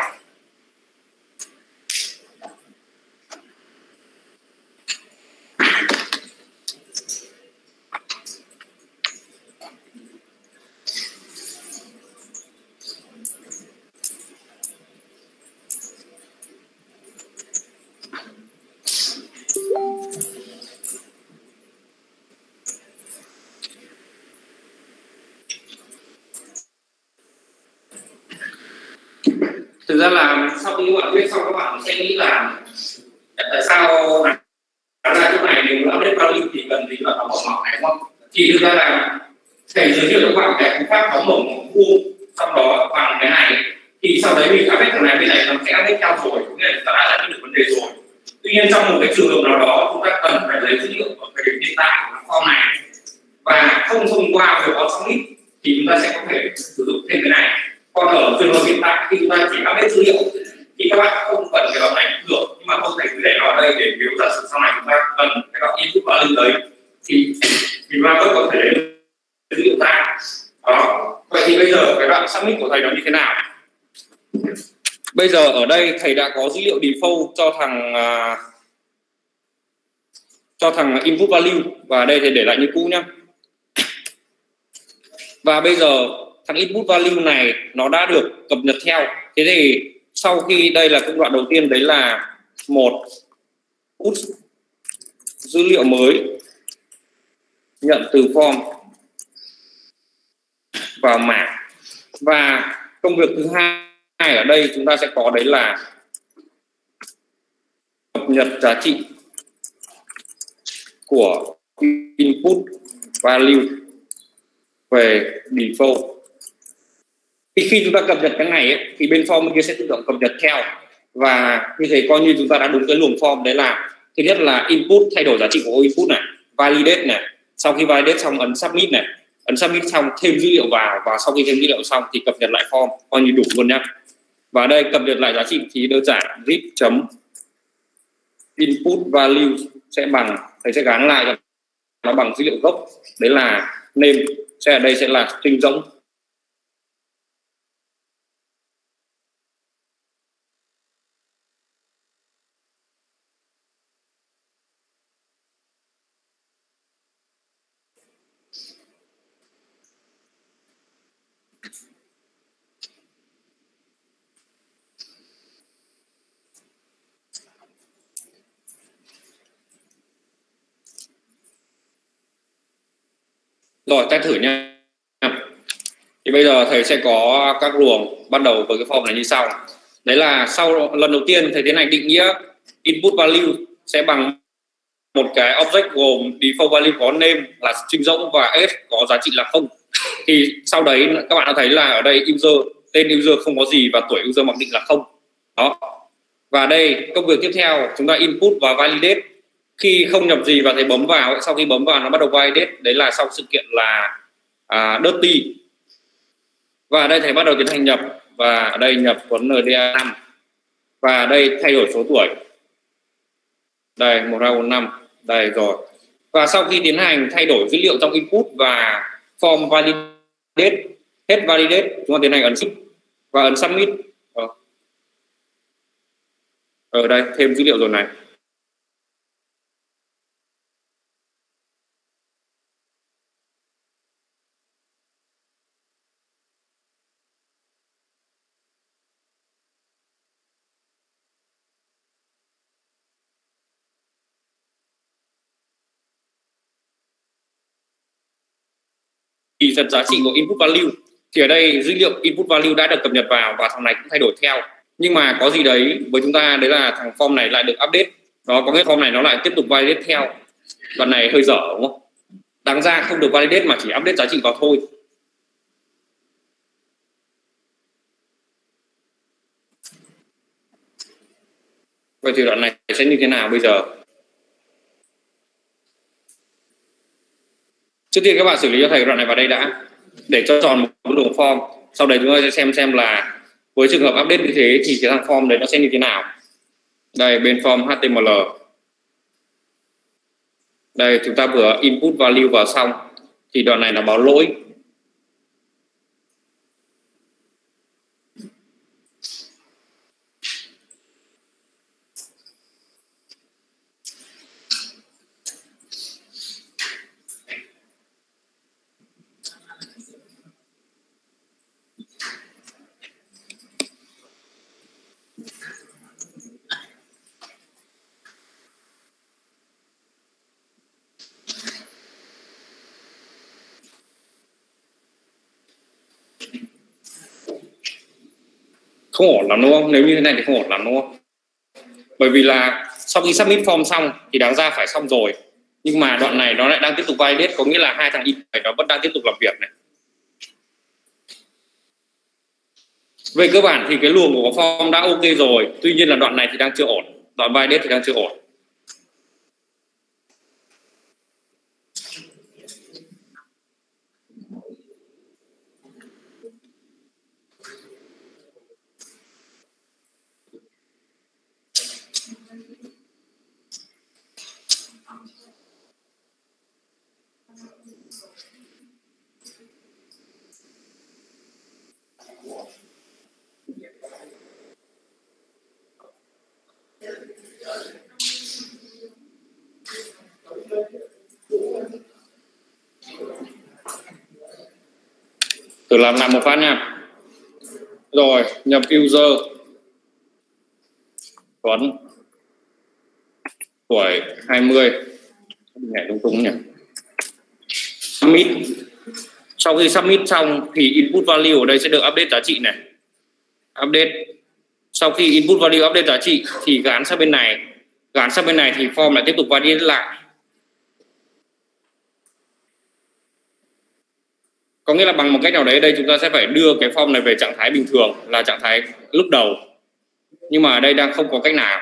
Speaker 1: Thực ra là sau khi các bạn viết xong các bạn sẽ nghĩ là tại sao ra chỗ này nếu update value thì cần gì là đóng mở này đúng không? Thì thực ra là thầy giới thiệu cho các bạn cái phương pháp đóng mở vuông sau đó bằng cái này thì sau đấy mình update thằng này bên này nó sẽ update theo rồi, nghĩa là chúng ta đã giải quyết được vấn đề rồi. Tuy nhiên trong một cái trường hợp nào đó chúng ta cần phải lấy dữ liệu ở thời điểm hiện tại của form này và không thông qua việc on submit thì chúng ta sẽ có thể sử dụng thêm cái này. Còn ở trường hợp hiện tại khi chúng ta chỉ update dữ liệu thì các bạn không cần cái đoạn này cũng được, nhưng mà không thể cứ để nó ở đây để nếu giả sử sau này chúng ta cần cái đoạn input value đấy thì chúng ta vẫn có thể lấy dữ liệu ra. Đó. Vậy thì bây giờ cái đoạn submit của thầy nó như thế nào? Bây giờ ở đây thầy đã có dữ liệu default cho thằng input value và đây thầy để lại như cũ nhá. Và bây giờ thằng input value này nó đã được cập nhật theo. Thế thì sau khi đây là công đoạn đầu tiên đấy là một put dữ liệu mới nhận từ form vào mảng, và công việc thứ hai ở đây chúng ta sẽ có đấy là cập nhật giá trị của input value về default. Khi chúng ta cập nhật cái này ấy, thì bên form bên kia sẽ tự động cập nhật theo, và như thế coi như chúng ta đã đúng cái luồng form đấy là thứ nhất là input thay đổi giá trị của input này, validate này, sau khi validate xong ấn submit này, ấn submit xong thêm dữ liệu vào, và sau khi thêm dữ liệu xong thì cập nhật lại form, coi như đủ luôn nhá. Và đây cập nhật lại giá trị thì đơn giản zip chấm input value sẽ bằng, thầy sẽ gán lại cho nó bằng dữ liệu gốc đấy là name, sẽ ở đây sẽ là string rỗng. Rồi test thử nha. Thì bây giờ thầy sẽ có các luồng bắt đầu với cái form này như sau. Đấy là sau lần đầu tiên thầy tiến hành định nghĩa input value sẽ bằng một cái object gồm default value có name là string rỗng và s có giá trị là 0. Thì sau đấy các bạn đã thấy là ở đây user, tên user không có gì và tuổi user mặc định là 0. Đó. Và đây công việc tiếp theo chúng ta input và validate. Khi không nhập gì và thầy bấm vào, sau khi bấm vào nó bắt đầu validate, đấy là sau sự kiện là dirty. Và ở đây thầy bắt đầu tiến hành nhập, và ở đây nhập có NDA 5 và đây thay đổi số tuổi, đây 1245 đây rồi. Và sau khi tiến hành thay đổi dữ liệu trong input và form validate, hết validate chúng ta tiến hành ấn ship và ấn submit. Ở đây thêm dữ liệu rồi này. Thì giật giá trị của input value thì ở đây dữ liệu input value đã được cập nhật vào và thằng này cũng thay đổi theo, nhưng mà có gì đấy với chúng ta đấy là thằng form này lại được update. Đó có nghĩa form này nó lại tiếp tục validate theo. Đoạn này hơi dở đúng không? Đáng ra không được validate mà chỉ update giá trị vào thôi. Vậy thì đoạn này sẽ như thế nào bây giờ? Trước tiên các bạn xử lý cho thầy đoạn này vào đây đã, để cho tròn một luồng form. Sau đấy chúng ta sẽ xem là với trường hợp update như thế thì cái thằng form đấy nó sẽ như thế nào. Đây bên form HTML Đây chúng ta vừa input value vào xong thì đoạn này nó báo lỗi. Không ổn lắm đúng không? Nếu như thế này thì không ổn lắm đúng không? Bởi vì là sau khi submit form xong thì đáng ra phải xong rồi, nhưng mà đoạn này nó lại đang tiếp tục validate, có nghĩa là hai thằng in nó vẫn đang tiếp tục làm việc này. Về cơ bản thì cái luồng của form đã ok rồi, tuy nhiên là đoạn này thì đang chưa ổn, đoạn validate thì đang chưa ổn. Thử làm một phát nha. Rồi nhập user Tuấn, tuổi 20, nhảy lung tung nhỉ. Submit. Sau khi submit xong thì input value ở đây sẽ được update giá trị này. Update. Sau khi input value update giá trị thì gán sang bên này. Gán sang bên này thì form lại tiếp tục validate lại. Có nghĩa là bằng một cách nào đấy, đây chúng ta sẽ phải đưa cái form này về trạng thái bình thường là trạng thái lúc đầu. Nhưng mà ở đây đang không có cách nào.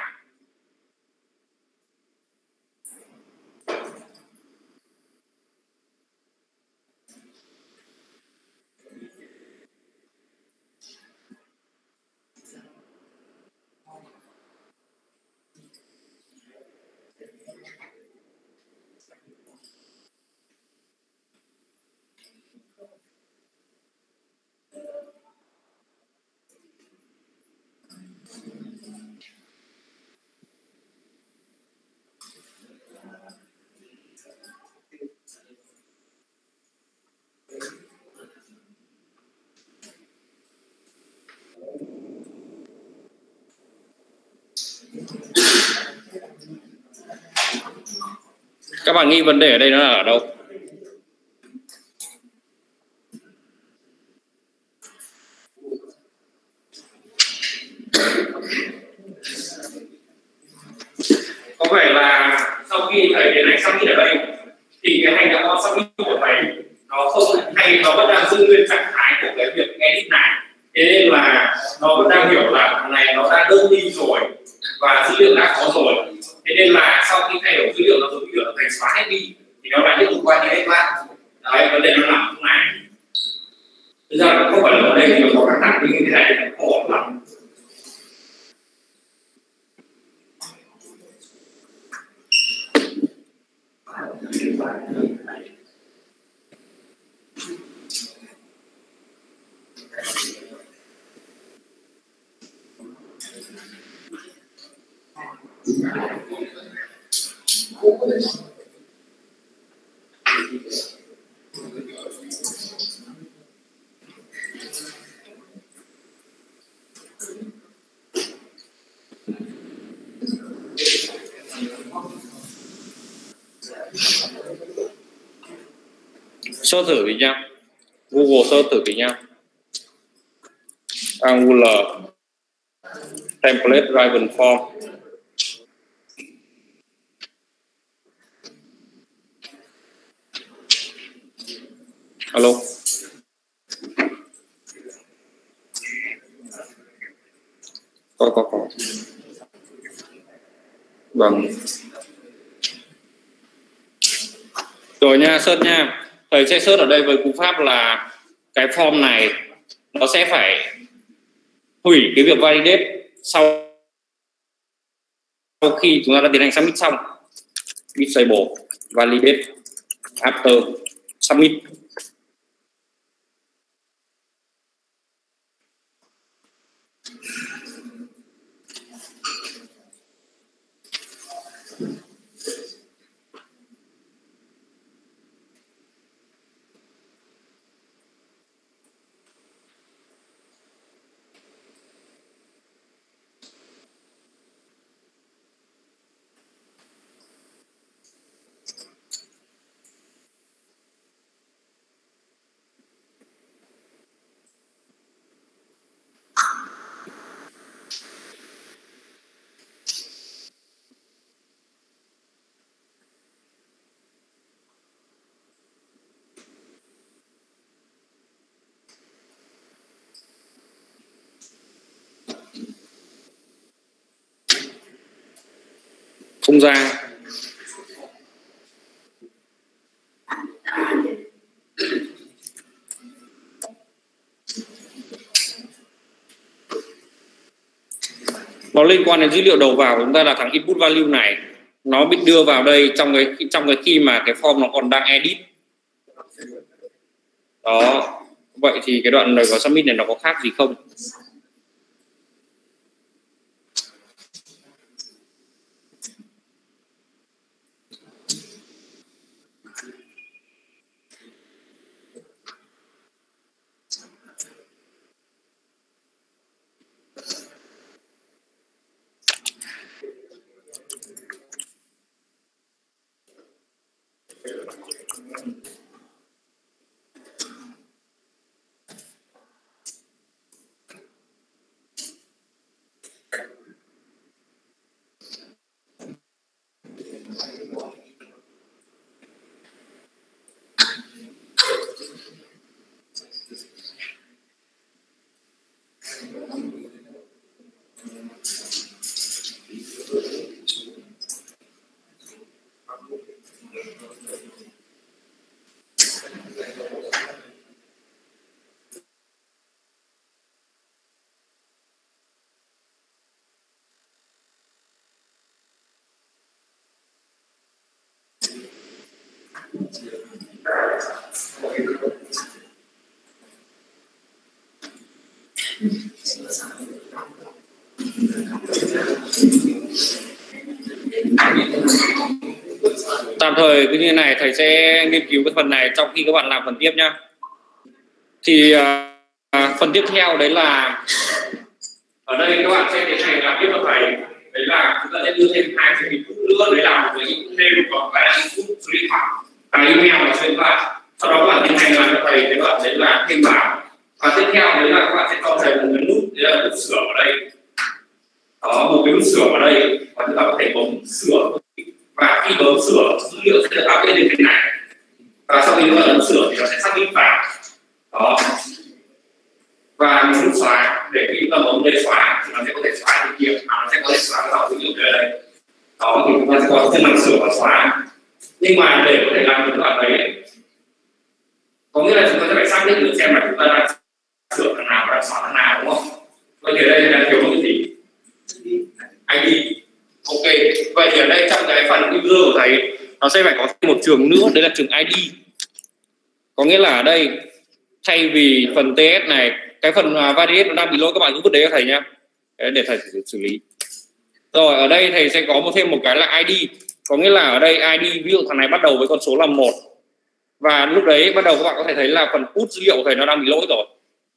Speaker 1: Các bạn nghĩ vấn đề ở đây nó là ở đâu? Có phải là sau khi thầy tiến hành submit ở đây thì cái hành động submit của thầy nó không, hay nó vẫn đang giữ nguyên trạng thái của cái việc edit này, thế nên là nó vẫn đang hiểu là thằng này nó đã đơn đi rồi và dữ liệu đã có rồi, thế nên là sau khi thay đổi dữ liệu nó dữ liệu thành xóa hết đi thì nó lại tiếp tục quay đi hết lại. Đấy, vấn đề nó nằm trong này. Thực ra nó không phải là ở đây thì nó có các tặng như thế này nó không ổn lắm. Search thử thì nha, Google search thử thì nha, Angular template driven form. Alo, có. Vâng. Rồi nha, search nha. Thầy sẽ search ở đây với cú pháp là cái form này nó sẽ phải hủy cái việc validate sau khi chúng ta đã tiến hành submit xong. Disable. validate after submit. Không ra. Nó liên quan đến dữ liệu đầu vào của chúng ta là thằng input value này, nó bị đưa vào đây trong cái khi mà cái form nó còn đang edit. Đó, vậy thì cái đoạn này của submit này nó có khác gì không? Tạm thời cái như này thầy sẽ nghiên cứu cái phần này trong khi các bạn làm phần tiếp nhá. Thì phần tiếp theo đấy là ở đây các bạn sẽ tiến hành làm tiếp cho thầy, đấy là chúng ta sẽ đưa thêm 2 cái input nữa, đấy là một cái input name và cái input free cái email là xuyên vào. Sau đó các bạn tiến hành làm cho thầy, các bạn đấy là thêm vào. Và tiếp theo đấy là các bạn sẽ cho thầy một cái nút, đấy là nút sửa ở đây. Đó, một cái nút sửa ở đây và chúng ta có thể bấm sửa, và khi bấm sửa dữ liệu sẽ được update lên cái này, và sau khi chúng ta bấm sửa thì nó sẽ xác định vào. Đó, và một nút xóa để khi chúng ta bấm đây xóa thì nó sẽ có thể xóa thực hiện, nó sẽ có thể xóa dòng dữ liệu ở đây. Đó, thì chúng ta sẽ có chức năng sửa và xóa. Nhưng mà để có thể làm được đoạn đấy, có nghĩa là chúng ta sẽ phải xác định được xem là chúng ta đang sửa thằng nào và đang xóa thằng nào, đúng không? Vậy thì ở đây là thiếu cái gì? ID. Ok, vậy thì ở đây trong cái phần user của thầy nó sẽ phải có thêm một trường nữa, đấy là trường ID. Có nghĩa là ở đây thay vì phần TS này, cái phần validate nó đang bị lỗi, các bạn cứ vứt đấy cho thầy nhá, để thầy xử lý. Rồi ở đây thầy sẽ có thêm một cái là ID, có nghĩa là ở đây ID ví dụ thằng này bắt đầu với con số là 1, và lúc đấy bắt đầu các bạn có thể thấy là phần put dữ liệu của thầy nó đang bị lỗi rồi.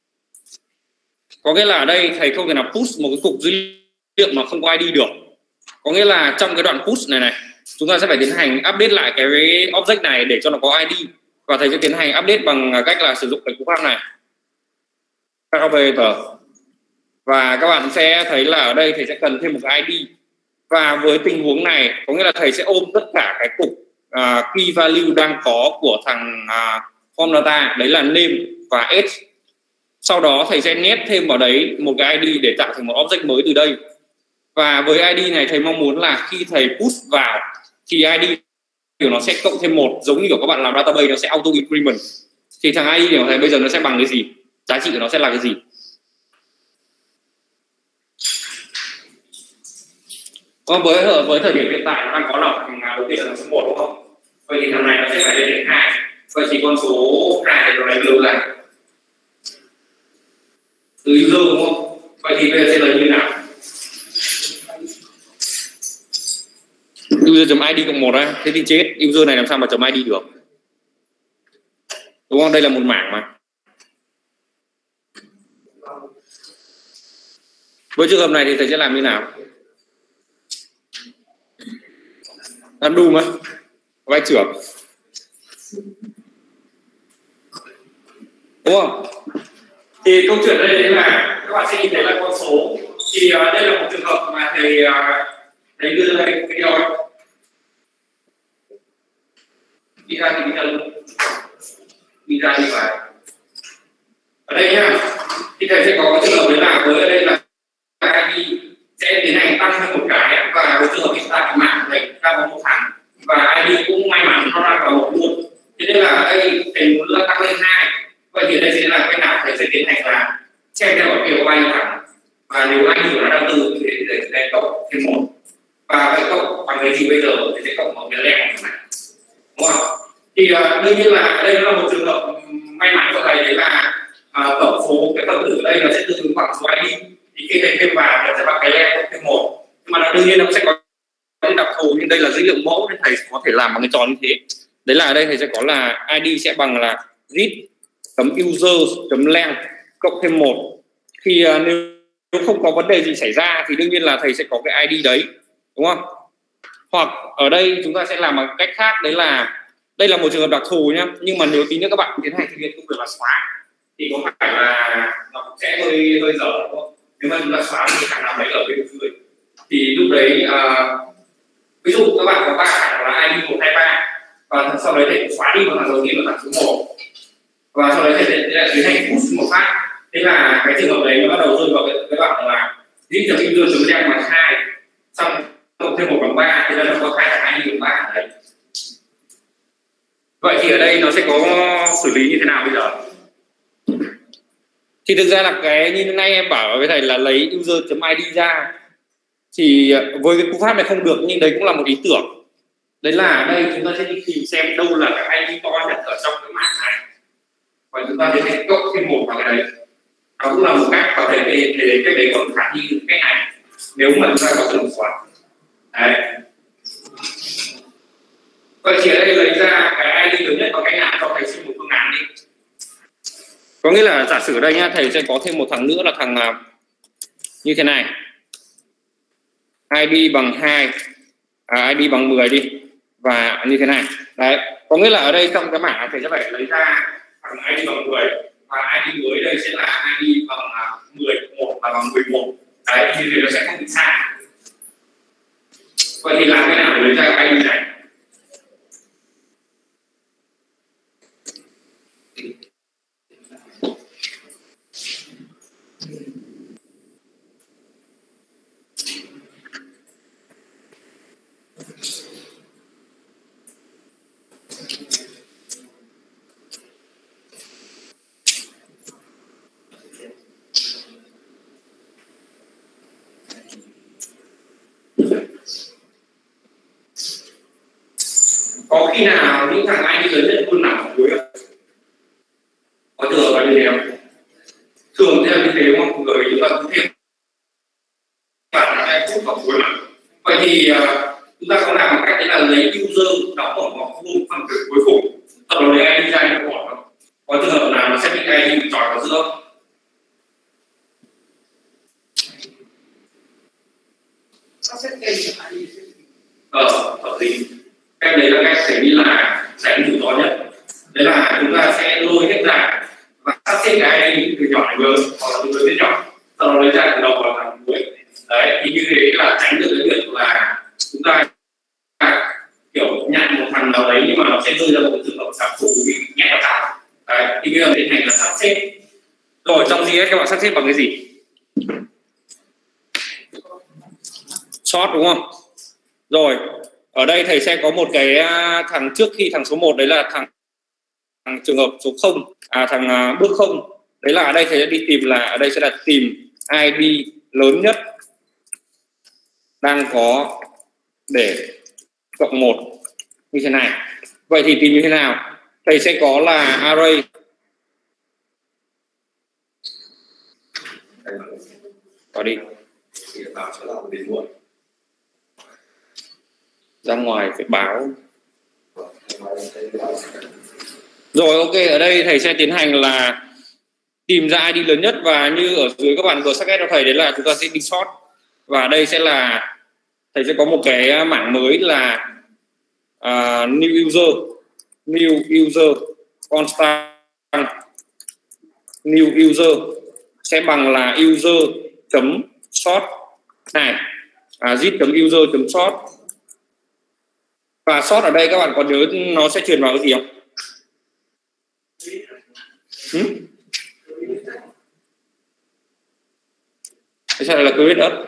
Speaker 1: Có nghĩa là ở đây thầy không thể nào push một cái cục dữ liệu mà không có ID được. Có nghĩa là trong cái đoạn push này chúng ta sẽ phải tiến hành update lại cái object này để cho nó có ID, và thầy sẽ tiến hành update bằng cách là sử dụng cái cú pháp này parameter. Và các bạn sẽ thấy là ở đây thầy sẽ cần thêm một cái ID, và với tình huống này có nghĩa là thầy sẽ ôm tất cả cái cục key value đang có của thằng form data, đấy là name và age. Sau đó thầy sẽ nhét thêm vào đấy một cái ID để tạo thành một object mới từ đây. Và với ID này thầy mong muốn là khi thầy push vào thì ID của nó sẽ cộng thêm 1, giống như kiểu các bạn làm database nó sẽ auto increment. Thì thằng ID của thầy bây giờ nó sẽ bằng cái gì? Giá trị của nó sẽ là cái gì? Còn với thời điểm hiện tại nó đang có là thằng đầu tiên là số 1, đúng không? vậy thì thằng này nó sẽ phải lên đến 2. Vậy thì con số 2 thì nó lấy lưu lại từ user đúng không? Vậy thì bây giờ sẽ lấy như nào? User.id cộng 1 á, thế thì chết, user này làm sao mà chấm ID được, đúng không? Đây là một mảng mà. Với trường hợp này thì thầy sẽ làm như nào? Undo mà vai trưởng, đúng không? Thì câu chuyện đây là các bạn sẽ nhìn thấy là con số. Thì đây là một trường hợp mà thầy đưa ra đây video đi ra thì đi ra như vậy. Ở đây nhá, thì thầy sẽ có trường hợp đấy là với ở đây là ID sẽ tiến hành tăng thêm một cái, và với trường hợp hiện tại mạng thầy ra có một thằng và ID cũng may mắn nó ra vào một luôn. Thế nên là đây thầy muốn là tăng lên 2. Vậy thì đây sẽ là cái nào thầy sẽ tiến hành là xem theo ở kiểu bay thẳng, và nếu ID của nó đang từ thì thầy cộng thêm 1, và vậy cộng bằng cái gì bây giờ thì sẽ cộng một cái lẻ này, đúng không? Thì đương nhiên là đây là một trường hợp may mắn của thầy, đấy là tổng số cái phần tử ở đây nó sẽ tương ứng bằng số ID. Thì khi thầy thêm vào nó sẽ bằng cái lẻ thêm 1, nhưng mà đương nhiên nó sẽ có cái đặc thù, nhưng đây là dữ liệu mẫu nên thầy có thể làm bằng cái tròn như thế. Đấy là ở đây thầy sẽ có là ID sẽ bằng là read.user.length cộng thêm 1. Thì nếu không có vấn đề gì xảy ra thì đương nhiên là thầy sẽ có cái ID đấy, đúng không? Hoặc ở đây chúng ta sẽ làm bằng cách khác, đấy là đây là một trường hợp đặc thù nhá, nhưng mà nếu tí nữa các bạn tiến hành thực hiện công việc là xóa thì có phải là nó cũng sẽ hơi dở, đúng không? Nếu mà chúng ta xóa thì khả năng đấy ở bên dưới thì lúc đấy ví dụ các bạn có 3 thằng là ID 1, 2, 3, và sau đấy thầy xóa đi một thằng đầu tiên là thằng số 1, và sau đấy thầy sẽ tiến hành push một phát. Thế là cái trường hợp đấy nó bắt đầu rơi vào cái đoạn là read.user.length bằng 2, xong cộng thêm 1 bằng 3, thế là nó có 2 thằng ID bằng 3 ở đấy. Vậy thì ở đây nó sẽ có xử lý như thế nào bây giờ? Thì thực ra là cái như nay em bảo với thầy là lấy user.id ra, thì với cái cú pháp này không được, nhưng đấy cũng là một ý tưởng. Đấy là ở đây chúng ta sẽ đi tìm xem đâu là cái ID to nhất ở trong cái mảng này, và chúng ta sẽ cộng thêm 1 vào cái đấy. Đó cũng là một cách có thể để cái đấy còn khả thi được cái này nếu mà chúng ta có sử soạn. Đấy. Vậy thì ở đây lấy ra cái ID lớn nhất bằng cách nào, cho thầy xin một phương án đi. Có nghĩa là giả sử ở đây nhá, thầy sẽ có thêm một thằng nữa là thằng như thế này, ID bằng 2, ID bằng 10 đi, và như thế này. Đấy, có nghĩa là ở đây trong cái mảng này thầy sẽ phải lấy ra thằng ID bằng 10, và ID mới đây sẽ là ID bằng 11 và bằng 11. Đấy, thì nó sẽ không bị sai. Vậy thì làm thế nào để lấy ra cái ID này? Có khi nào những thằng ID lớn nhất luôn nằm ở cuối không? Có trường hợp như thế không? Thường theo như thế đúng không? Bởi vì chúng ta cũng thêm bạn là hai phút vào cuối mà. Vậy thì chúng ta có làm một cách đấy là lấy user đóng ở một vùng phần tử cuối cùng, sau đó lấy ID ra nó bỏ không? Có trường hợp nào nó sẽ bị ID bị tròn vào giữa không? Hợp lý. Cách đấy là cách sẽ nghĩ là tránh rủi ro nhất. Đấy là chúng ta sẽ lôi hết ra và sắp xếp cái ID từ nhỏ đến lớn, hoặc là từ lớn đến nhỏ, sau đó lấy ra từ đầu vào thằng cuối. Đấy, thì như thế là tránh được cái việc là chúng ta kiểu nhận một thằng nào đấy nhưng mà nó sẽ rơi ra một cái trường hợp sản phụ bị nhét vào trong. Đấy, thì bây giờ tiến hành là sắp xếp. Rồi trong JS các bạn sắp xếp bằng cái gì? Sort đúng không? Rồi ở đây thầy sẽ có một cái thằng trước khi thằng số 1, đấy là thằng trường hợp số 0, thằng bước 0. Đấy là ở đây thầy sẽ đi tìm, là ở đây sẽ là tìm ID lớn nhất đang có để cộng 1 như thế này. Vậy thì tìm như thế nào? Thầy sẽ có là array vào đi ra ngoài phải báo. Rồi ok, ở đây thầy sẽ tiến hành là tìm ra ID lớn nhất, và như ở dưới các bạn vừa xác cho thầy đấy là chúng ta sẽ đi sort, và đây sẽ là thầy sẽ có một cái mảng mới là new user constant new user sẽ bằng là user chấm sort này zip.user chấm sort, và sort ở đây các bạn có nhớ nó sẽ truyền vào cái gì không? Thế sao lại là create up?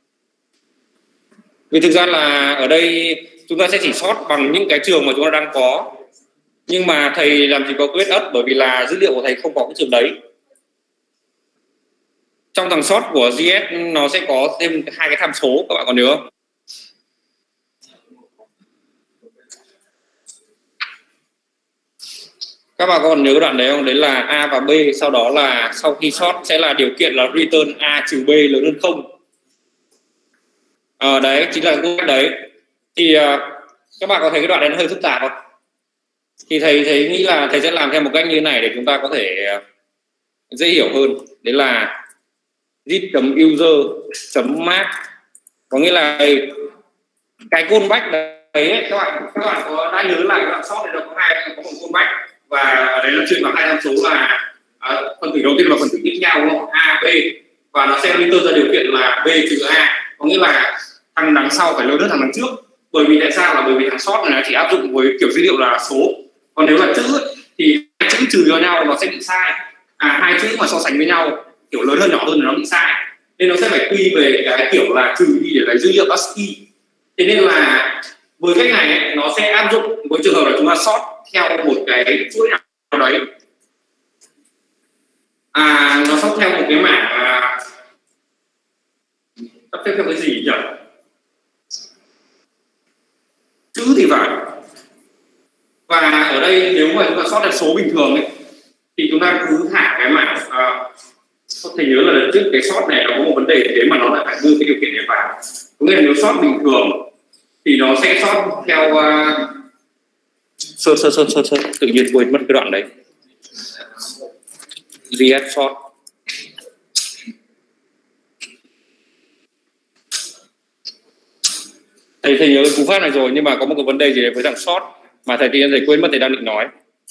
Speaker 1: Vì thực ra là ở đây chúng ta sẽ chỉ sort bằng những cái trường mà chúng ta đang có, nhưng mà thầy làm gì có create up, bởi vì là dữ liệu của thầy không có cái trường đấy. Trong thằng sort của JS nó sẽ có thêm hai cái tham số, các bạn còn nhớ không? Các bạn còn nhớ cái đoạn đấy không? Đấy là A và B, sau đó là sau khi sort sẽ là điều kiện là return A trừ B lớn hơn 0. Đấy chính là cái đấy. Thì các bạn có thấy cái đoạn đấy nó hơi phức tạp không? Thì thầy nghĩ là thầy sẽ làm theo một cách như thế này để chúng ta có thể dễ hiểu hơn. Đấy là zip.user.mark, có nghĩa là cái callback đấy các bạn có đã nhớ lại cái đoạn sort này có một callback, và ở đấy nó truyền vào hai tham số là phần tử đầu tiên là phần tử tiếp nhau đúng không? A, B, và nó sẽ return ra điều kiện là B trừ A, có nghĩa là thằng đằng sau phải lớn hơn thằng đằng trước. Bởi vì tại sao? Là bởi vì thằng sort này nó chỉ áp dụng với kiểu dữ liệu là số, còn nếu là chữ thì chữ trừ cho nhau nó sẽ bị sai, hai chữ mà so sánh với nhau kiểu lớn hơn nhỏ hơn nó bị sai, nên nó sẽ phải quy về cái kiểu là trừ đi để lấy dữ liệu ASCII. Thế nên là với cách này ấy, nó sẽ áp dụng với trường hợp là chúng ta sort theo một cái chuỗi nào đấy, nó sort theo một cái mảng sắp xếp theo cái gì nhỉ? Chữ thì phải. Và ở đây nếu mà chúng ta sort theo số bình thường ấy, thì chúng ta cứ thả cái mảng thầy nhớ là lần trước cái sort này nó có một vấn đề thế mà nó lại phải đưa cái điều kiện này vào. Có nghĩa là nếu sort bình thường thì nó sẽ sort theo tự nhiên quên mất cái đoạn đấy. JS sort thầy nhớ cái cú pháp này rồi, nhưng mà có một cái vấn đề gì đấy với thằng sort mà thầy quên mất, thầy đang định nói.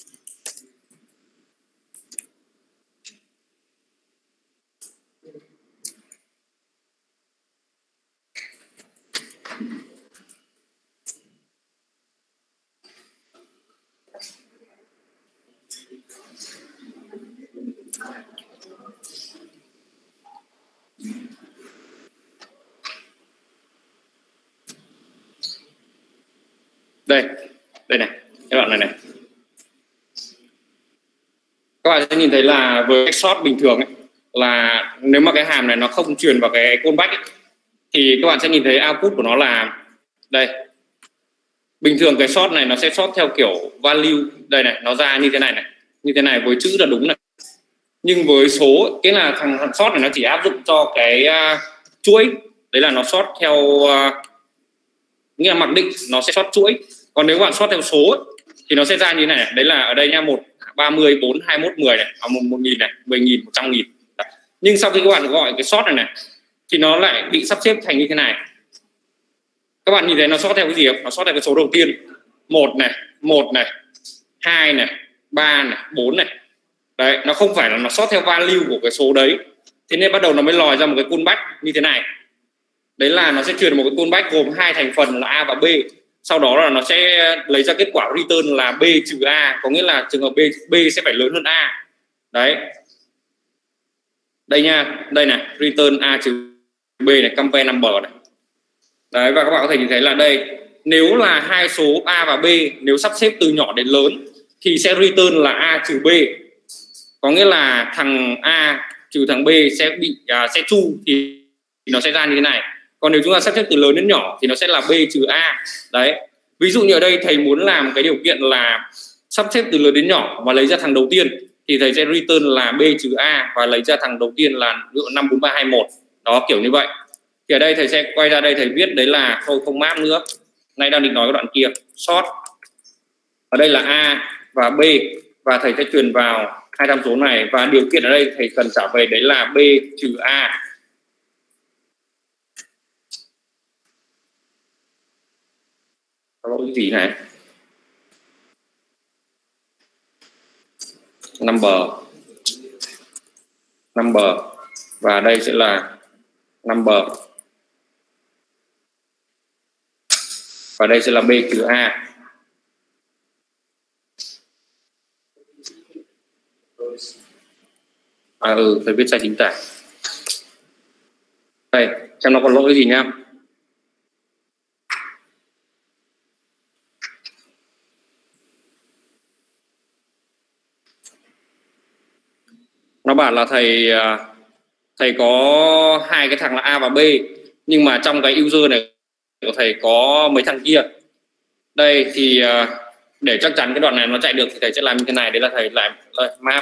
Speaker 1: Đây này, cái đoạn này các bạn sẽ nhìn thấy là với sort bình thường ấy, là nếu mà cái hàm này nó không truyền vào cái callback ấy, thì các bạn sẽ nhìn thấy output của nó là đây. Bình thường cái sort này nó sẽ sort theo kiểu value, đây này, nó ra như thế này với chữ là đúng này. Nhưng với số, cái là thằng sort này nó chỉ áp dụng cho cái chuỗi, đấy là nó sort theo nghĩa là mặc định nó sẽ sort chuỗi. Còn nếu bạn sort theo số ấy, thì nó sẽ ra như thế này, đấy là ở đây nha, 1, 30, 4, 21, 10 này, 1.000 này, 10.000, 100.000. Nhưng sau khi các bạn gọi cái sort này thì nó lại bị sắp xếp thành như thế này. Các bạn nhìn thấy nó sort theo cái gì không? Nó sort theo cái số đầu tiên, 1 này, 2 này, 3 này, 4 này. Đấy, nó không phải là nó sort theo value của cái số đấy. Thế nên bắt đầu nó mới lòi ra một cái callback như thế này. Đấy là nó sẽ truyền một cái callback gồm hai thành phần là A và B. Sau đó là nó sẽ lấy ra kết quả return là B trừ A, có nghĩa là trường hợp B sẽ phải lớn hơn A. Đấy. Đây nha, đây này, return A trừ B này, compare number này. Đấy, và các bạn có thể nhìn thấy là đây, nếu là hai số A và B nếu sắp xếp từ nhỏ đến lớn thì sẽ return là A trừ B. Có nghĩa là thằng A trừ thằng B sẽ bị sẽ chu thì nó sẽ ra như thế này. Còn nếu chúng ta sắp xếp từ lớn đến nhỏ thì nó sẽ là B trừ A. Đấy. Ví dụ như ở đây thầy muốn làm cái điều kiện là sắp xếp từ lớn đến nhỏ và lấy ra thằng đầu tiên thì thầy sẽ return là B trừ A và lấy ra thằng đầu tiên là ví dụ 5 4 3 2 1. Đó, kiểu như vậy. Thì ở đây thầy sẽ quay ra đây thầy viết đấy là thôi không map nữa. Nay đang định nói cái đoạn kia, sort. Ở đây là A và B và thầy sẽ truyền vào hai tham số này và điều kiện ở đây thầy cần trả về đấy là B trừ A. Có lỗi gì này? Number và đây sẽ là number và đây sẽ là B trừ A. Thầy viết sai chính tả. Đây, xem nó còn lỗi gì nhá. Nó bảo là thầy có hai cái thằng là A và B nhưng mà trong cái user này của thầy có mấy thằng kia. Đây thì để chắc chắn cái đoạn này nó chạy được thì thầy sẽ làm như thế này, đấy là thầy làm map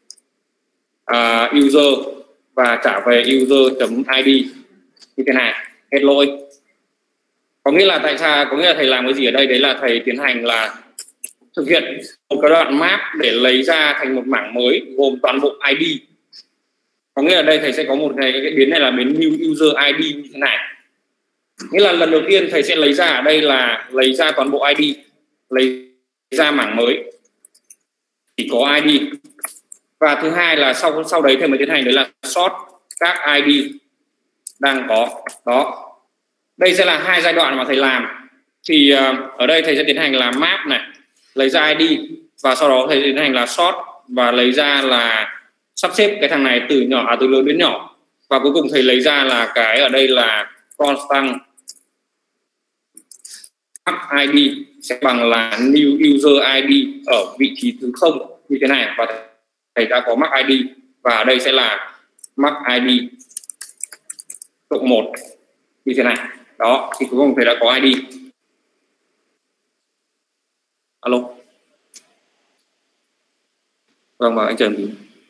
Speaker 1: user và trả về user.id như thế này, hết lỗi. Có nghĩa là thầy làm cái gì ở đây, đấy là thầy tiến hành là thực hiện một cái đoạn map để lấy ra thành một mảng mới gồm toàn bộ ID. Có nghĩa là đây thầy sẽ có một cái biến này là biến new user ID như thế này. Nghĩa là lần đầu tiên thầy sẽ lấy ra ở đây là lấy ra toàn bộ ID, lấy ra mảng mới chỉ có ID. Và thứ hai là sau đấy thầy mới tiến hành đấy là sort các ID đang có. Đó. Đây sẽ là hai giai đoạn mà thầy làm. Thì ở đây thầy sẽ tiến hành là map này, lấy ra ID và sau đó thầy tiến hành là sort và lấy ra là sắp xếp cái thằng này từ lớn đến nhỏ và cuối cùng thầy lấy ra là cái ở đây là constant ID sẽ bằng là new user ID ở vị trí thứ 0 như thế này và thầy đã có mắc ID và ở đây sẽ là mắc ID cộng 1 như thế này. Đó, thì cuối cùng thầy đã có ID. Alo. Vâng, và anh Trần.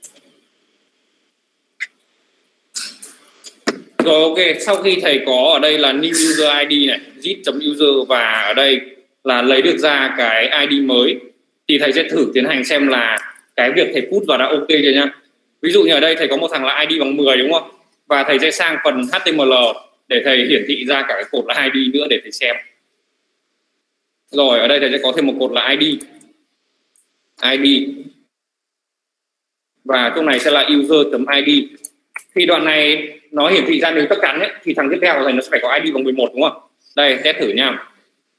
Speaker 1: Rồi, ok, sau khi thầy có ở đây là new user ID này, git.user và ở đây là lấy được ra cái ID mới thì thầy sẽ thử tiến hành xem là cái việc thầy put vào đã ok chưa nhá. Ví dụ như ở đây thầy có một thằng là ID bằng 10 đúng không? Và thầy sẽ sang phần HTML để thầy hiển thị ra cả cái cột là ID nữa để thầy xem. Rồi, ở đây thầy sẽ có thêm một cột là ID và chỗ này sẽ là user.id. Thì đoạn này nó hiển thị ra nếu chắc chắn ấy, thì thằng tiếp theo của thầy nó sẽ phải có ID bằng 11 đúng không? Đây, test thử nha.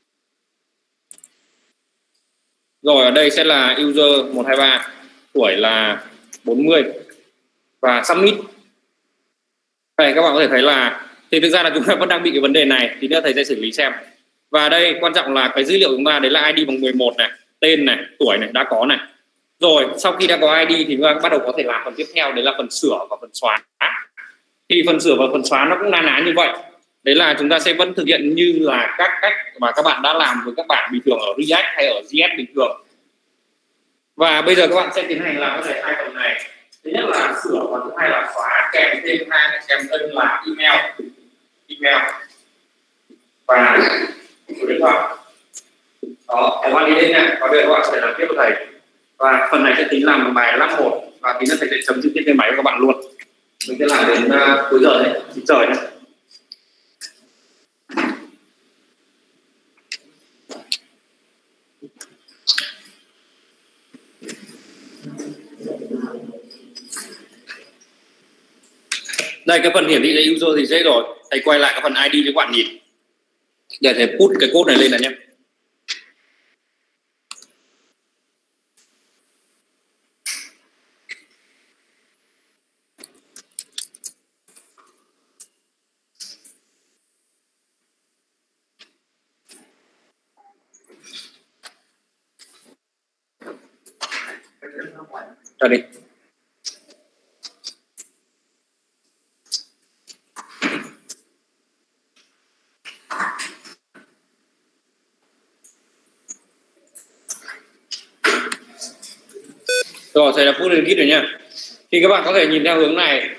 Speaker 1: Rồi ở đây sẽ là user 123, tuổi là 40 và submit. Đây các bạn có thể thấy là thì thực ra là chúng ta vẫn đang bị cái vấn đề này, thì nữa thầy sẽ xử lý xem. Và đây quan trọng là cái dữ liệu chúng ta đấy là ID bằng 11 này, tên này, tuổi này đã có này. Rồi sau khi đã có ID thì chúng ta bắt đầu có thể làm phần tiếp theo, đấy là phần sửa và phần xóa. Thì phần sửa và phần xóa nó cũng na ná như vậy. Đấy là chúng ta sẽ vẫn thực hiện như là các cách mà các bạn đã làm với các bạn bình thường ở React hay ở JS bình thường. Và bây giờ các bạn sẽ tiến hành làm cái hai phần này. Thứ nhất là sửa và thứ hai là xóa, kèm thêm hai kèm tên là email và số điện thoại. Đó, các bạn đi lên nha. Có được các bạn sẽ làm tiếp với thầy. Và phần này sẽ tính làm bài lắp 1 và tí nữa thầy sẽ chấm dứt trên máy của các bạn luôn. Mình sẽ làm đến cuối giờ đấy, 9 giờ nhé. Đây cái phần hiển thị là user thì dễ rồi. Thầy quay lại cái phần ID cho các bạn nhìn. Để thầy put cái code này lên là nhé. Ra đi. Rồi thầy đã put đến kit rồi nha. Thì các bạn có thể nhìn theo hướng này.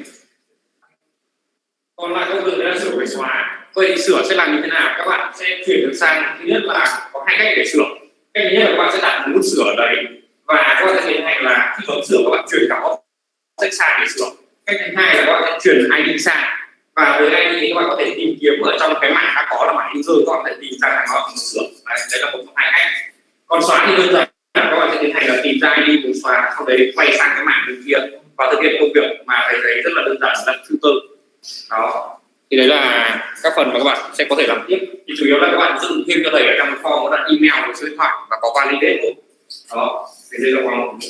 Speaker 1: Còn lại công việc là sửa phải xóa. Vậy thì sửa sẽ làm như thế nào? Các bạn sẽ chuyển được sang, thứ nhất là có hai cách để sửa. Cách thứ nhất là các bạn sẽ đặt nút sửa ở đấy và các bạn sẽ tiến hành là khi bấm sửa các bạn chuyển cả sách sang để sửa. Cách thứ hai là các bạn sẽ chuyển ID sang và với ID thì các bạn có thể tìm kiếm ở trong cái mảng đã có là mảng user, các bạn có thể tìm ra thằng đó sửa. Đấy là một trong hai cách. Còn xóa thì đơn giản, các bạn sẽ tiến hành là tìm ra ID muốn xóa, sau đấy quay sang cái mảng bên kia và thực hiện công việc mà thầy thấy rất là đơn giản là filter. Đó, thì đấy là các phần mà các bạn sẽ có thể làm tiếp. Thì chủ yếu là các bạn dựng thêm cho thầy ở trong form, đó là email và số điện thoại và có validate thôi. Đó, thì đây là khoảng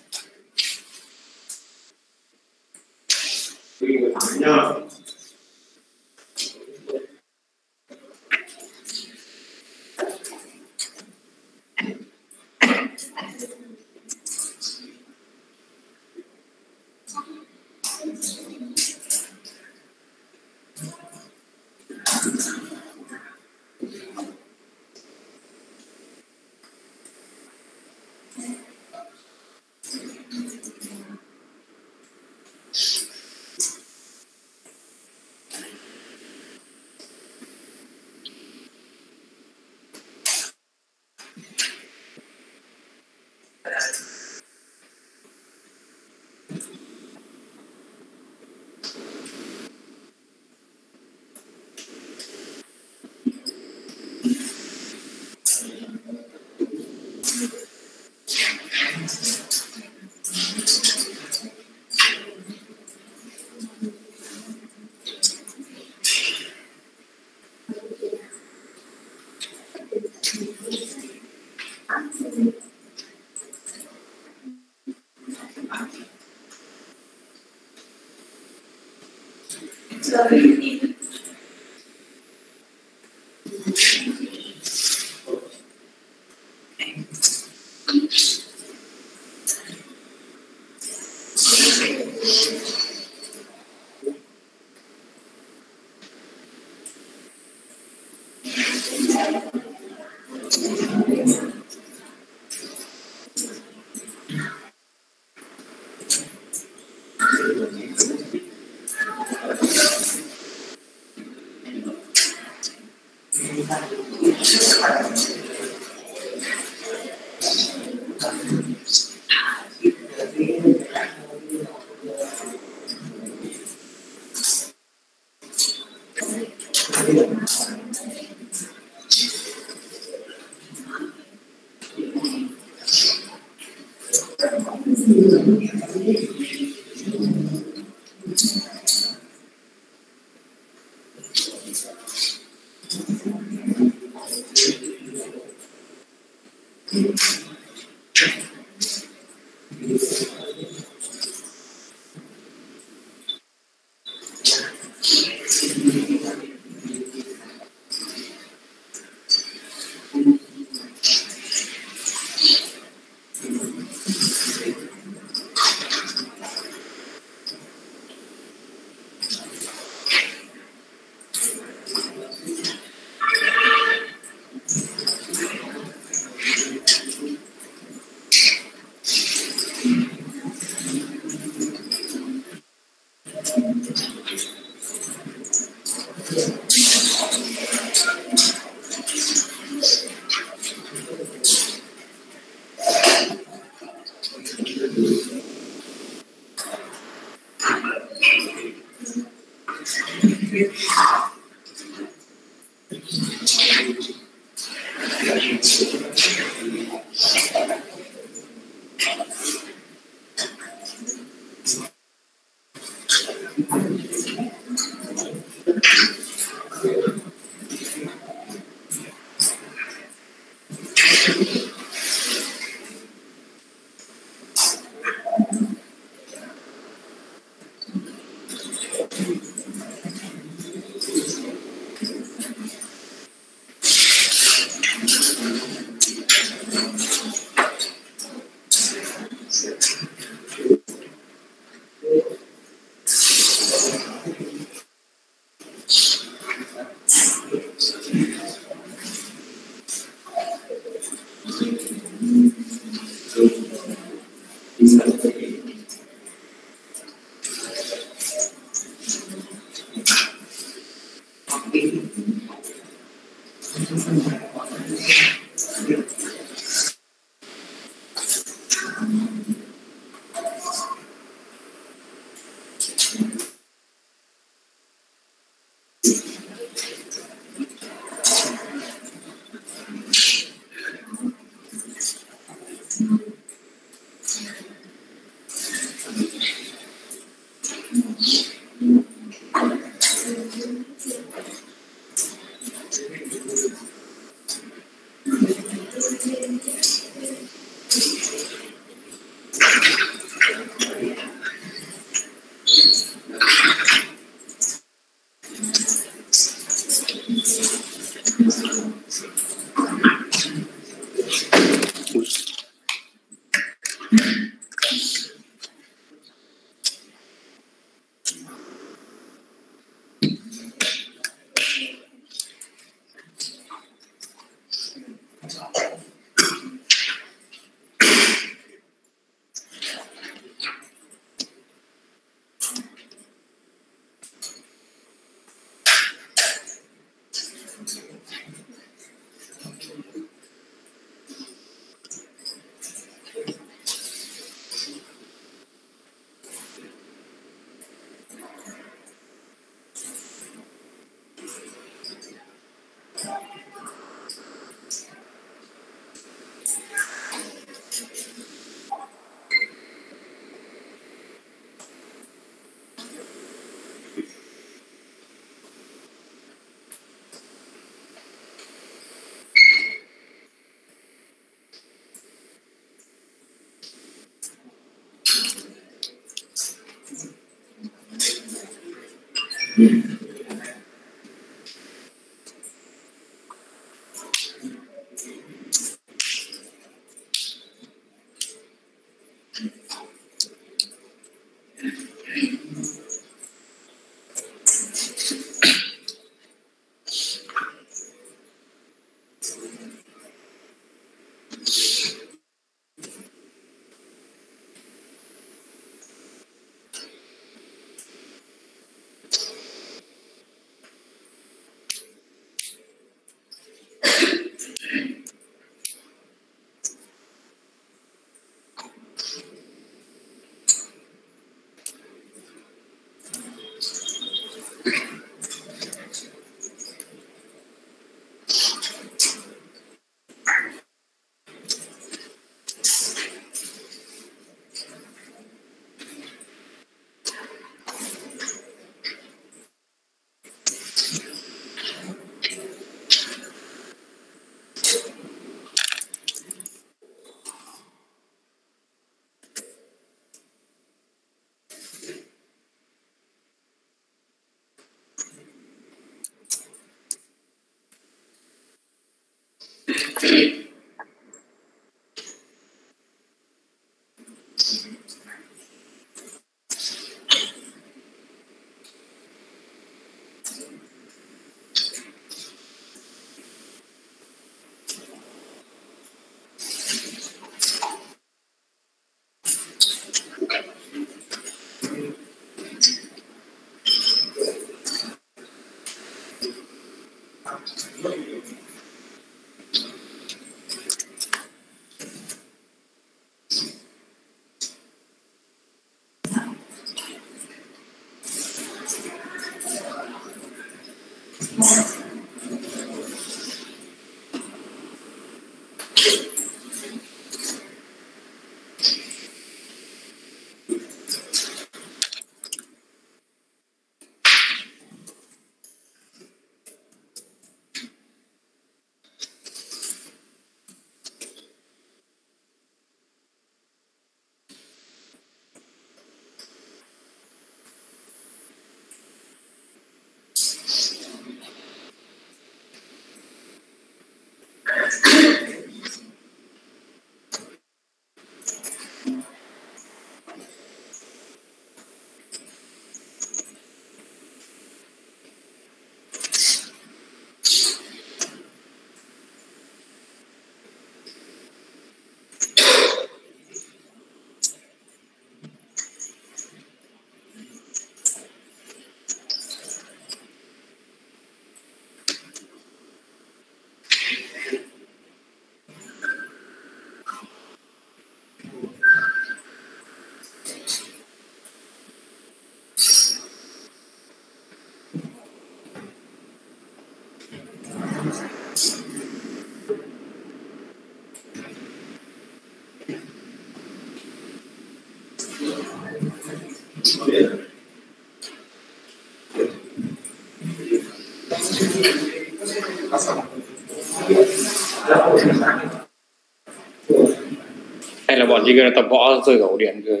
Speaker 1: Hay là bọn chị tập võ rơi ổ điện rồi.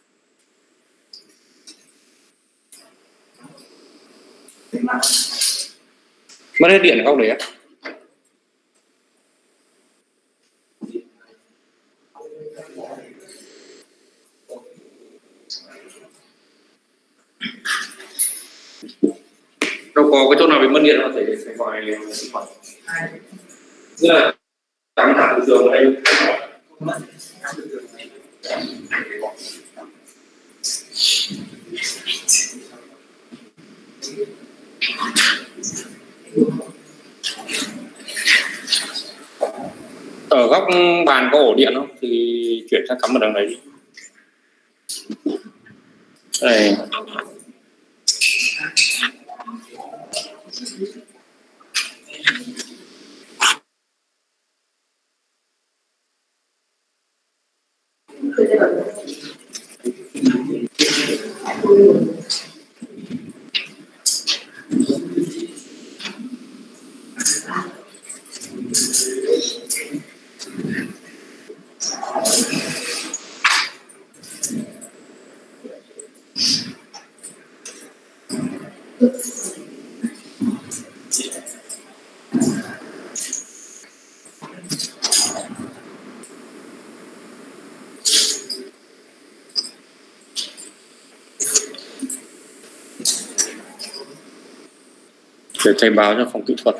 Speaker 1: Mất hết điện không đấy á? Đâu có cái chỗ nào bị mất điện có thể phải gọi rất là căng thẳng thường đấy. Ở góc bàn có ổ điện không thì chuyển sang cắm ở đằng này đi. Đây. Để thầy báo cho phòng kỹ thuật.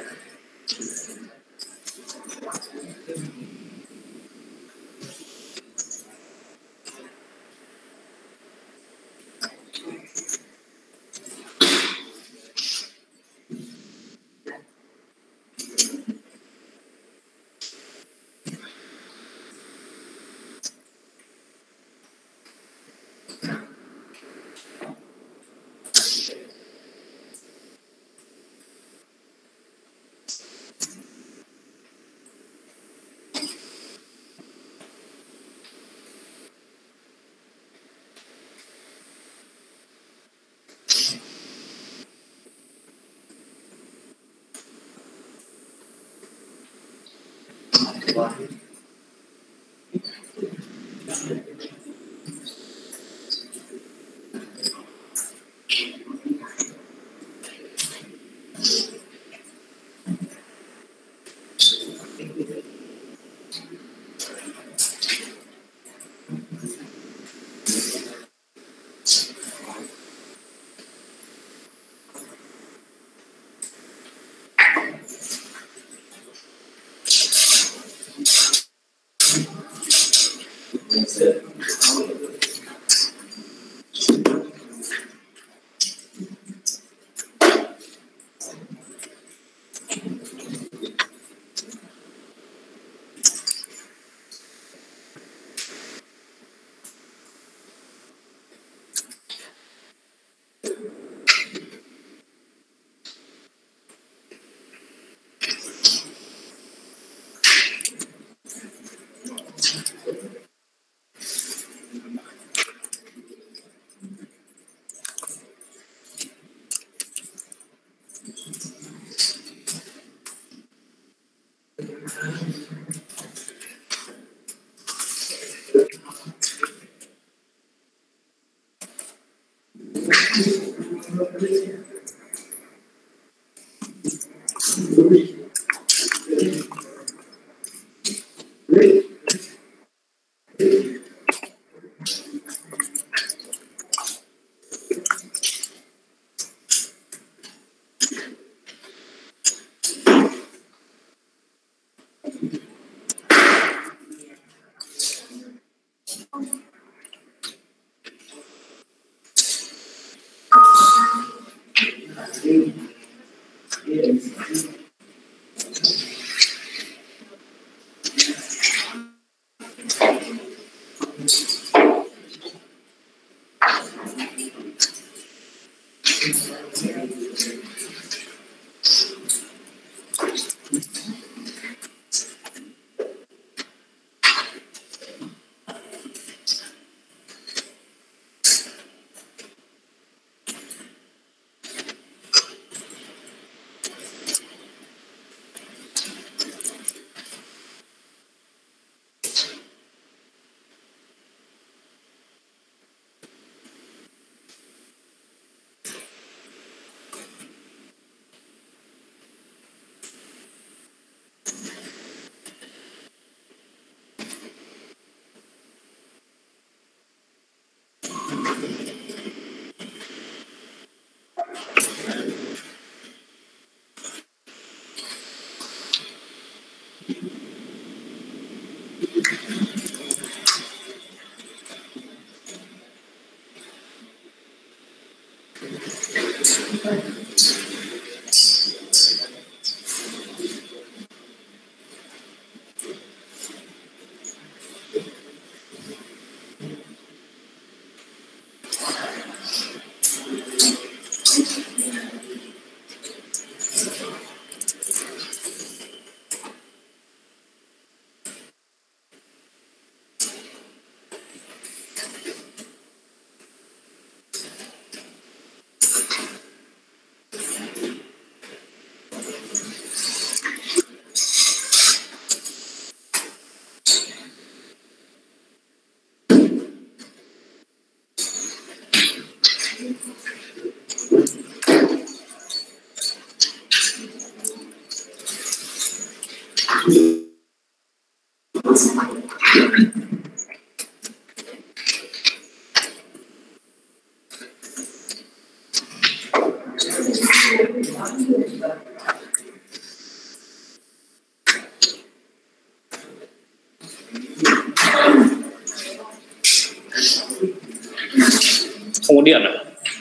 Speaker 1: Không có điện à?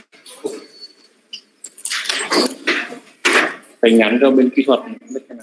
Speaker 1: Phải nhắn cho bên kỹ thuật không biết thế nào.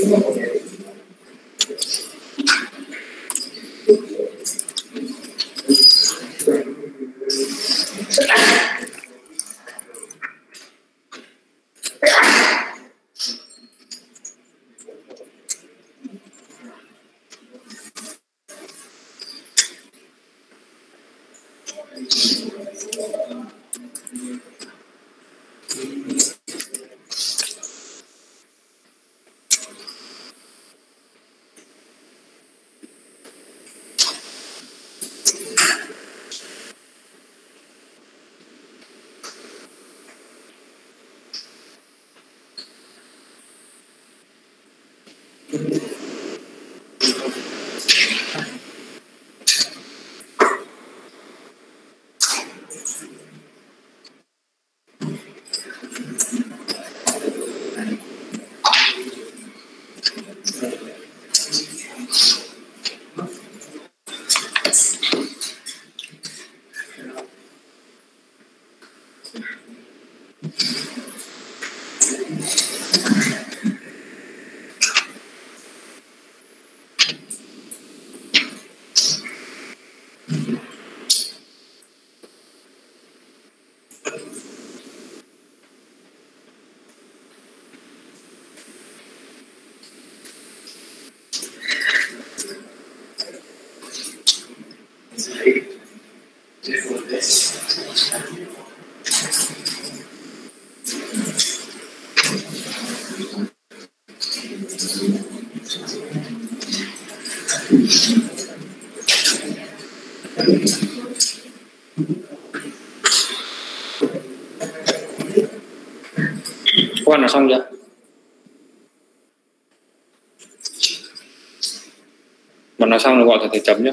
Speaker 1: Quan là xong chưa? Bạn nói xong rồi gọi thầy chấm nhé.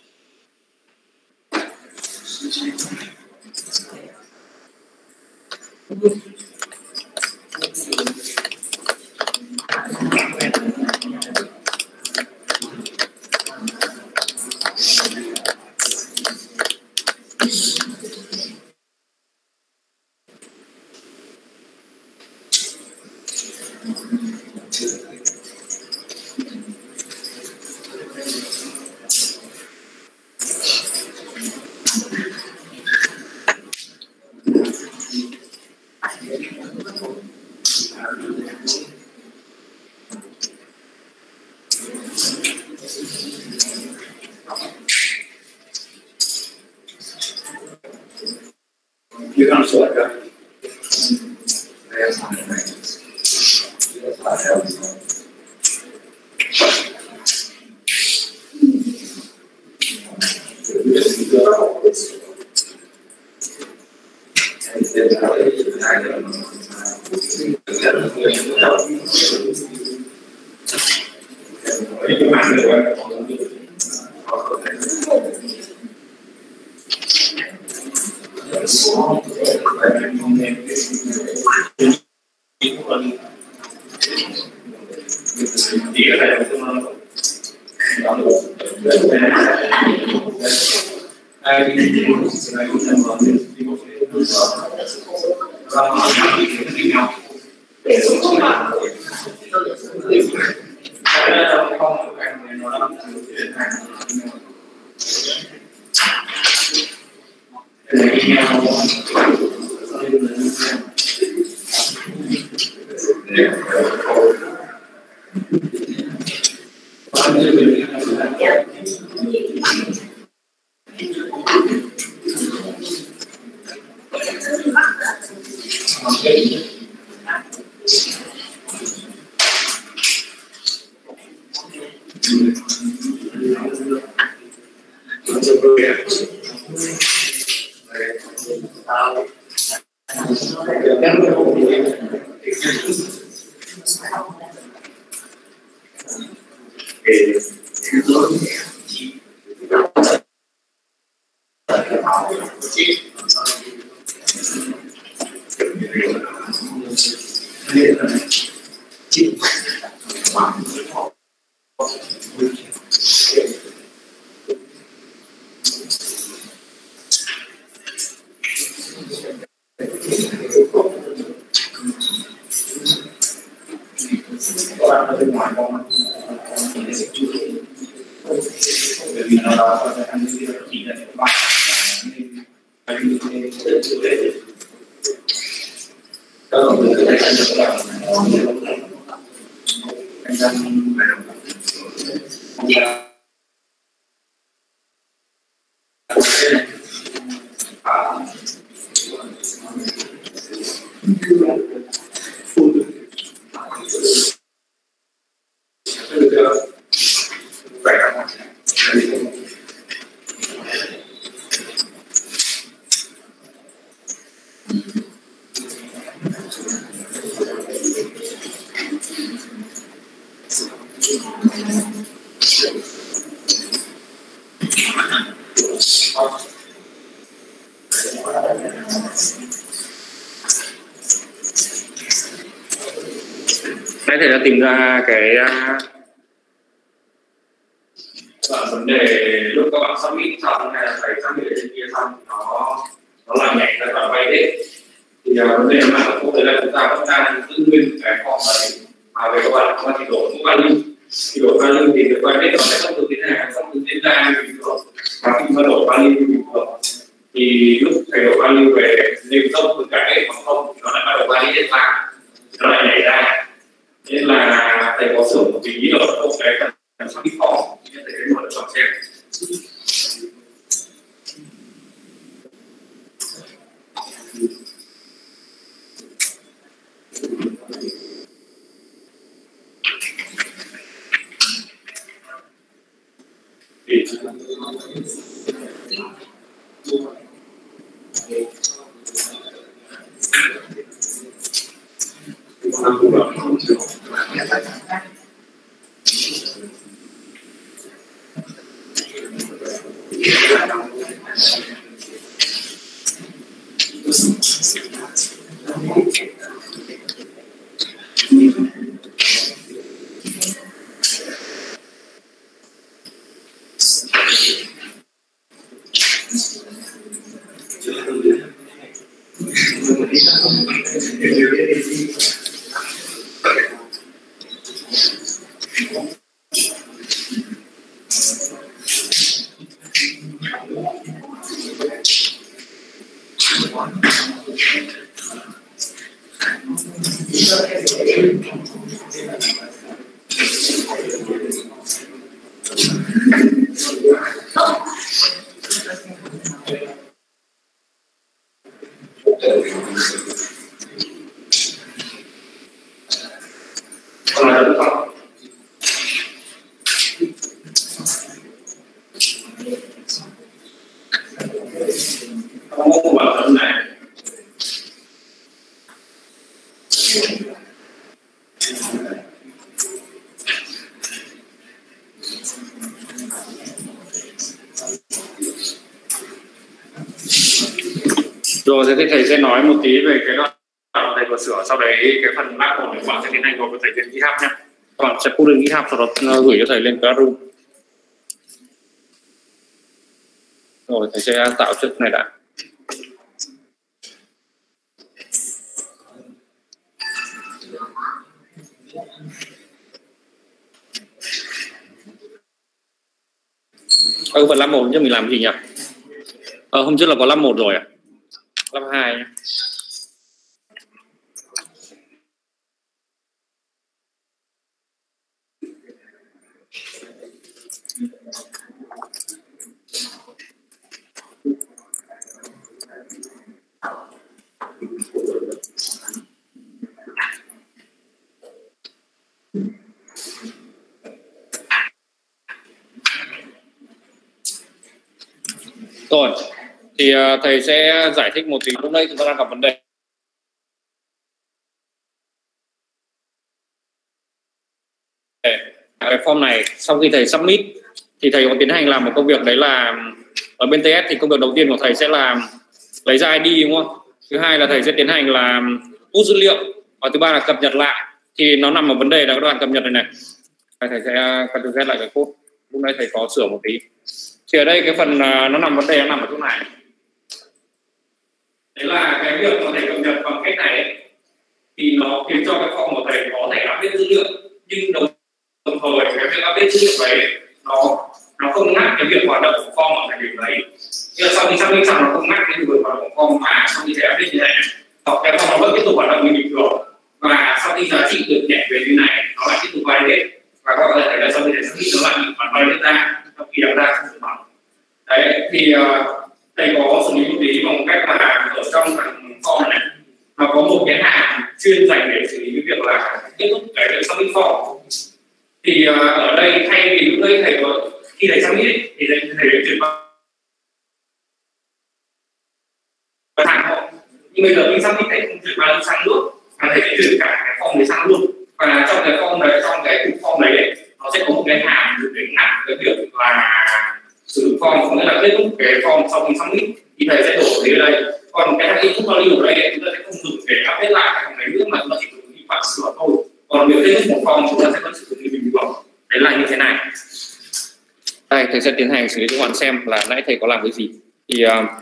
Speaker 2: You're going to select that. các bạn ở bên ngoài không bởi vì nó đó sẽ ăn những cái chỉ là bạn các bạn có thể ăn được là anh đang
Speaker 1: Nãy thầy đã tìm ra cái vấn đề lúc các bạn submit xong hay là thầy submit ở trên kia xong nó làm nhảy tài khoản vay hết thì vấn đề là không phải là chúng ta vẫn đang giữ nguyên cái form này mà về các bạn chúng ta chỉ đổi mũ value thì đổi value thì cái vay hết nó sẽ không được tiến hành không được diễn ra như bình thường và khi mà đổi value như bình thường thì lúc thầy đổi value về nêu không từ cái hoặc không nó lại bắt đầu value hết lại nó lại nhảy ra nên là thầy có sửa một tí ở một cái phần submit form thì thầy sẽ mở chọn xem. Rồi thì thầy sẽ nói một tí về cái đoạn thầy vừa sửa, sau đấy cái phần bác của các bạn sẽ tiến hành rồi với thầy lên GitHub nhé. Các bạn sẽ pull lên GitHub sau đó gửi cho thầy lên Classroom. Rồi thầy sẽ tạo chức này đã. Phần lab 1 chứ mình làm gì nhỉ? Hôm trước là có lab 1 rồi à? Lab 2 nhé. Rồi, thì thầy sẽ giải thích một tí. Lúc nãy chúng ta đang gặp vấn đề cái form này. Sau khi thầy submit thì thầy có tiến hành làm một công việc, đấy là ở bên TS thì công việc đầu tiên của thầy sẽ là lấy ra ID, đúng không? Thứ hai là thầy sẽ tiến hành làm put dữ liệu, và thứ ba là cập nhật lại. Thì nó nằm ở vấn đề là cái đoạn cập nhật này này. Thầy sẽ copy paste lại cái code. Lúc nãy thầy có sửa một tí. Thì ở đây cái phần nó nằm vấn đề nó nằm ở chỗ này. Đấy là cái việc mà thầy cập nhật bằng cách này ấy, thì nó khiến cho cái form của thầy có thể update dữ liệu, nhưng nhưng đồng thời cái việc update dữ liệu đấy nó không ngắt cái việc hoạt động của form ở thời điểm đấy. Nhưng sau khi xác định xong nó không ngắt cái việc hoạt động của form, mà sau khi thể update như này hoặc cái form nó vẫn tiếp tục hoạt động như bình thường, và sau khi giá trị được nhảy về như này nó lại tiếp tục validate, và các bạn có thể thấy là sau khi xác định nó lại bị validate ra sau khi đặt ra không được bằng. Đấy thì thầy có xử lý một tí bằng cách là ở trong thằng form này nó có một cái hàm chuyên dành để xử lý cái việc là kết thúc cái việc submit form. Thì ở đây thay vì lúc đấy thầy có khi thầy submit thì thầy chuyển qua thẳng họ, nhưng bây giờ khi submit thầy không chuyển qua sang nước mà thầy sẽ chuyển cả cái form đấy sang luôn. Và trong cái form đấy, trong cái cục form đấy nó sẽ có một cái hàm để ngắt cái việc là sử dụng form, có nghĩa là kết thúc cái form sau khi submit thì thầy sẽ đổ về đây. Còn cái input value ở đây chúng ta sẽ không dùng để update lại cái thằng này nữa, mà chúng ta chỉ dùng những bạn sửa thôi. Còn nếu kết thúc một form chúng ta sẽ vẫn sử dụng như bình thường. Đấy là như thế này. Đây thầy sẽ tiến hành xử lý cho các bạn xem là nãy thầy có làm cái gì. Thì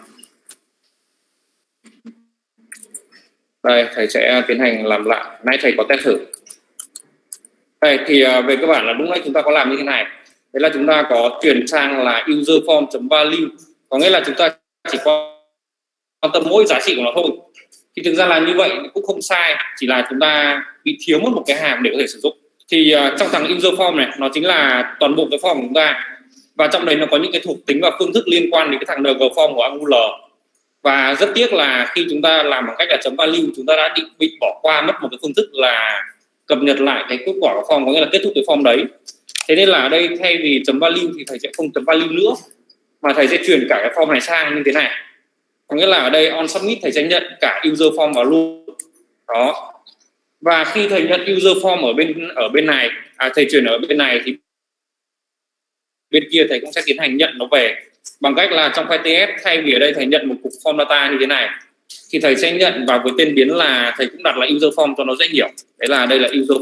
Speaker 1: đây thầy sẽ tiến hành làm lại. Nãy thầy có test thử. Đây thì về cơ bản là lúc nãy chúng ta có làm như thế này. Đấy là chúng ta có chuyển sang là user form.value, có nghĩa là chúng ta chỉ quan tâm mỗi giá trị của nó thôi. Thì thực ra là như vậy cũng không sai, chỉ là chúng ta bị thiếu mất một cái hàm để có thể sử dụng. Thì trong thằng user form này nó chính là toàn bộ cái form của chúng ta, và trong đấy nó có những cái thuộc tính và phương thức liên quan đến cái thằng ng form của Angular. Và rất tiếc là khi chúng ta làm bằng cách là .value, chúng ta đã bị bỏ qua mất một cái phương thức là cập nhật lại cái kết quả của form, có nghĩa là kết thúc cái form đấy. Thế nên là ở đây thay vì .value thì thầy sẽ không .value nữa, mà thầy sẽ chuyển cả cái form này sang như thế này. Có nghĩa là ở đây on submit thầy sẽ nhận cả user form vào luôn. Đó. Và khi thầy nhận user form ở bên này, thầy chuyển ở bên này thì bên kia thầy cũng sẽ tiến hành nhận nó về bằng cách là trong file TS, thay vì ở đây thầy nhận một cục form data như thế này thì thầy sẽ nhận vào với tên biến là thầy cũng đặt là user form cho nó dễ hiểu. Đấy là đây là user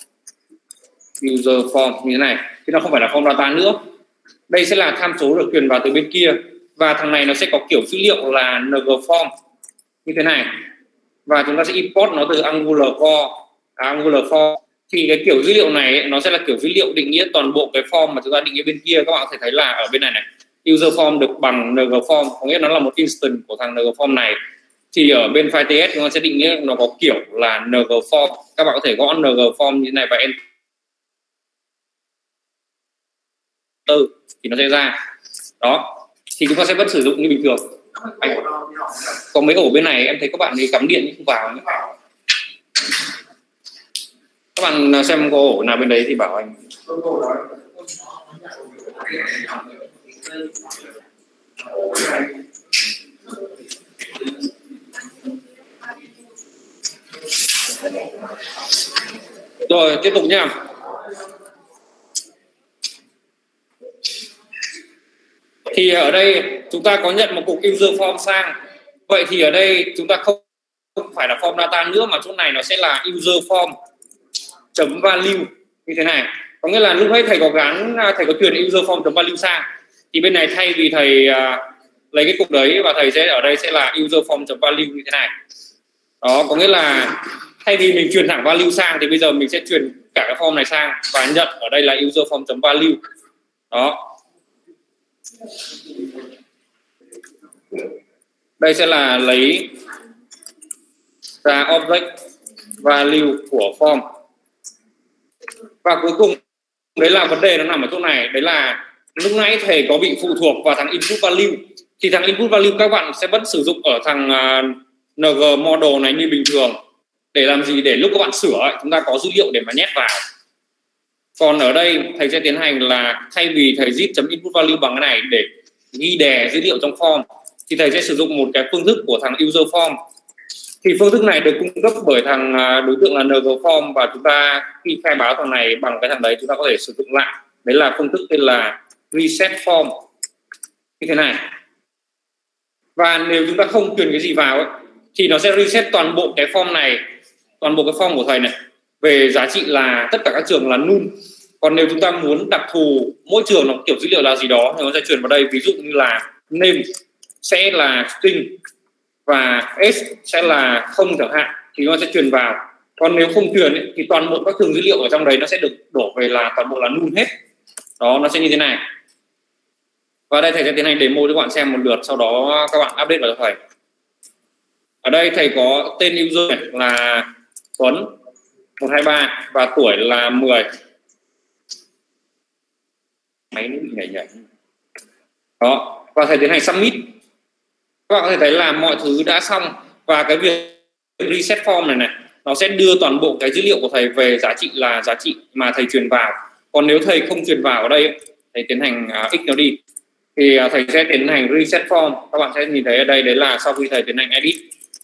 Speaker 1: form như thế này, chứ nó không phải là form data nữa. Đây sẽ là tham số được truyền vào từ bên kia, và thằng này nó sẽ có kiểu dữ liệu là ng form như thế này, và chúng ta sẽ import nó từ Angular form. Thì cái kiểu dữ liệu này nó sẽ là kiểu dữ liệu định nghĩa toàn bộ cái form mà chúng ta định nghĩa bên kia. Các bạn có thể thấy là ở bên này user form được bằng ng form, có nghĩa nó là một instance của thằng ng form này. Thì ở bên file TS chúng ta sẽ định nghĩa nó có kiểu là ng form. Các bạn có thể gõ ng form như thế này và enter thì nó sẽ ra. Đó. Thì chúng ta sẽ vẫn sử dụng như bình thường. Có mấy ổ bên này em thấy các bạn đi cắm điện nhưng không vào nhé. Các bạn xem có ổ nào bên đấy thì bảo anh. Rồi tiếp tục nha. Thì ở đây chúng ta có nhận một cục user form sang. Vậy thì ở đây chúng ta không phải là form data nữa, mà chỗ này nó sẽ là user form chấm value như thế này. Có nghĩa là lúc nãy thầy có truyền user form chấm value sang, thì bên này thay vì thầy lấy cái cục đấy và thầy sẽ ở đây sẽ là user form chấm value như thế này. Đó, có nghĩa là thay vì mình truyền thẳng value sang thì bây giờ mình sẽ truyền cả cái form này sang và nhận ở đây là user form chấm value. Đó. Đây sẽ là lấy ra object value của form. Và cuối cùng đấy là vấn đề nó nằm ở chỗ này, đấy là lúc nãy thầy có bị phụ thuộc vào thằng input value. Thì thằng input value các bạn sẽ vẫn sử dụng ở thằng ng model này như bình thường. Để làm gì? Để lúc các bạn sửa chúng ta có dữ liệu để mà nhét vào. Còn ở đây thầy sẽ tiến hành là thay vì thầy zip.input value bằng cái này để ghi đè dữ liệu trong form, thì thầy sẽ sử dụng một cái phương thức của thằng user form. Thì phương thức này được cung cấp bởi thằng đối tượng là ng form, và chúng ta khi khai báo thằng này bằng cái thằng đấy chúng ta có thể sử dụng lại. Đấy là phương thức tên là reset form như thế này. Và nếu chúng ta không truyền cái gì vào ấy, thì nó sẽ reset toàn bộ cái form này, toàn bộ cái form của thầy này về giá trị là tất cả các trường là null. Còn nếu chúng ta muốn đặc thù mỗi trường nó kiểu dữ liệu là gì đó thì nó sẽ truyền vào đây, ví dụ như là name sẽ là string và s sẽ là không chẳng hạn, thì nó sẽ truyền vào. Còn nếu không truyền ấy, thì toàn bộ các trường dữ liệu ở trong đấy nó sẽ được đổ về là toàn bộ là null hết. Đó, nó sẽ như thế này. Và đây thầy sẽ tiến hành demo cho các bạn xem một lượt, sau đó các bạn update vào cho thầy. Ở đây thầy có tên user này là Tuấn 123 và tuổi là 10. Máy nó bị nhảy. Đó, và thầy tiến hành submit. Các bạn có thể thấy là mọi thứ đã xong, và cái việc reset form này nó sẽ đưa toàn bộ cái dữ liệu của thầy về giá trị là giá trị mà thầy truyền vào. Còn nếu thầy không truyền vào ở đây, thầy tiến hành x nó đi, thì thầy sẽ tiến hành reset form. Các bạn sẽ nhìn thấy ở đây, đấy là sau khi thầy tiến hành edit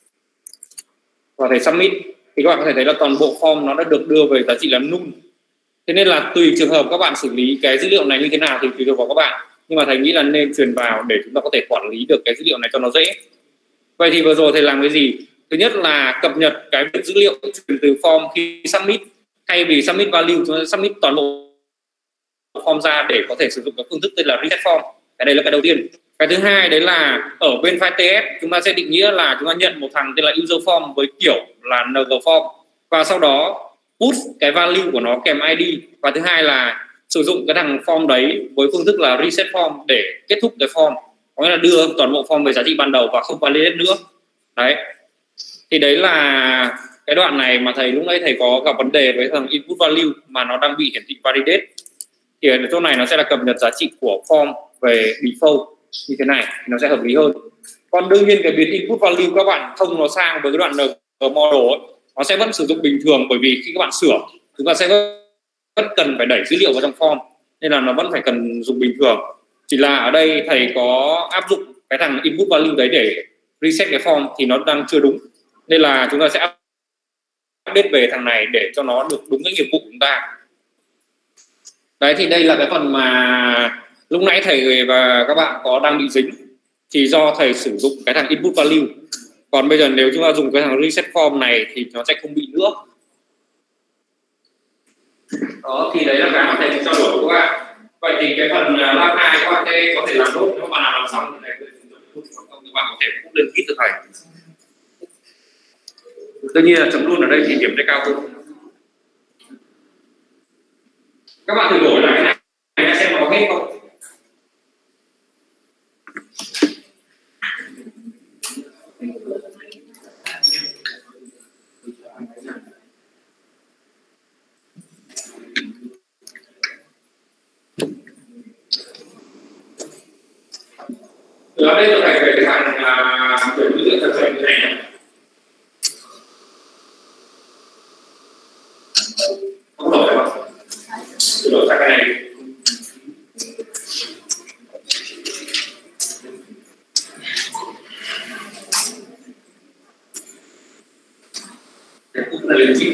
Speaker 1: và thầy submit, thì các bạn có thể thấy là toàn bộ form nó đã được đưa về giá trị là null. Thế nên là tùy trường hợp các bạn xử lý cái dữ liệu này như thế nào thì tùy thuộc vào các bạn, nhưng mà thầy nghĩ là nên truyền vào để chúng ta có thể quản lý được cái dữ liệu này cho nó dễ. Vậy thì vừa rồi thầy làm cái gì? Thứ nhất là cập nhật cái việc dữ liệu truyền từ form khi submit. Thay vì submit value, chúng ta submit toàn bộ form ra để có thể sử dụng cái phương thức tên là reset form. Cái đây là cái đầu tiên. Cái thứ hai đấy là ở bên file TS chúng ta sẽ định nghĩa là chúng ta nhận một thằng tên là user form với kiểu là ng form, và sau đó push cái value của nó kèm ID. Và thứ hai là sử dụng cái thằng form đấy với phương thức là reset form để kết thúc cái form, có nghĩa là đưa toàn bộ form về giá trị ban đầu và không validate nữa. Đấy, thì đấy là cái đoạn này mà thầy lúc nãy thầy có gặp vấn đề với thằng input value mà nó đang bị hiển thị validate. Thì ở chỗ này nó sẽ là cập nhật giá trị của form về default như thế này thì nó sẽ hợp lý hơn. Còn đương nhiên cái biến input value các bạn thông nó sang với cái đoạn ng model ấy, nó sẽ vẫn sử dụng bình thường, bởi vì khi các bạn sửa chúng ta sẽ vẫn cần phải đẩy dữ liệu vào trong form, nên là nó vẫn phải cần dùng bình thường. Chỉ là ở đây thầy có áp dụng cái thằng input value đấy để reset cái form thì nó đang chưa đúng, nên là chúng ta sẽ update về thằng này để cho nó được đúng cái nghiệp vụ của chúng ta. Đấy, thì đây là cái phần mà lúc nãy thầy và các bạn có đang bị dính, thì do thầy sử dụng cái thằng input value. Còn bây giờ nếu chúng ta dùng cái thằng reset form này thì nó sẽ không bị nữa. Đó, thì đấy là cái mà thầy trao đổi với các bạn. Vậy thì cái phần lab 2 các bạn có thể làm tốt. Nếu các bạn làm xong thì thầy các bạn có thể cũng lên kit cho thầy. Tất nhiên là chấm luôn ở đây thì điểm sẽ cao hơn. Các bạn thử đổi lại cái này xem nó có hết không. Ở đây tôi thầy cái thằng là tuyển dữ liệu thật sự như này. Không đổi không? Đổi sang cái này. Cái cúp này lên chip.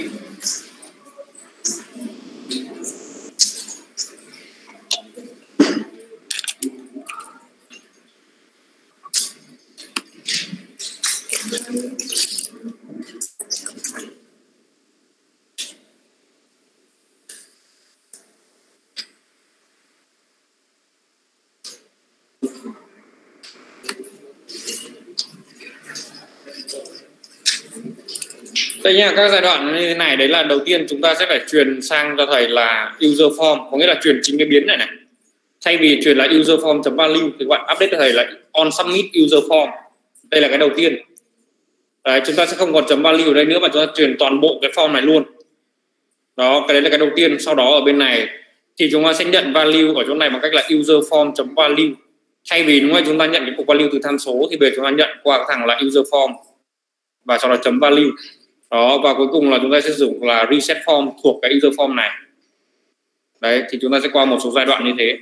Speaker 1: Đây nha, các giai đoạn như thế này đấy là đầu tiên chúng ta sẽ phải truyền sang cho thầy là user form, có nghĩa là truyền chính cái biến này. Thay vì truyền là user form.value thì các bạn update cho thầy là on submit user form. Đây là cái đầu tiên. Đấy, chúng ta sẽ không còn .value ở đây nữa mà chúng ta truyền toàn bộ cái form này luôn. Đó, cái đấy là cái đầu tiên. Sau đó ở bên này thì chúng ta sẽ nhận value ở chỗ này bằng cách là user form.value. Thay vì đúng không, chúng ta nhận cái cục value từ tham số thì bây giờ chúng ta nhận qua cái thằng là user form và sau đó .value. Đó, và cuối cùng là chúng ta sẽ sử dụng là reset form thuộc cái user form này. Đấy, thì chúng ta sẽ qua một số giai đoạn như thế.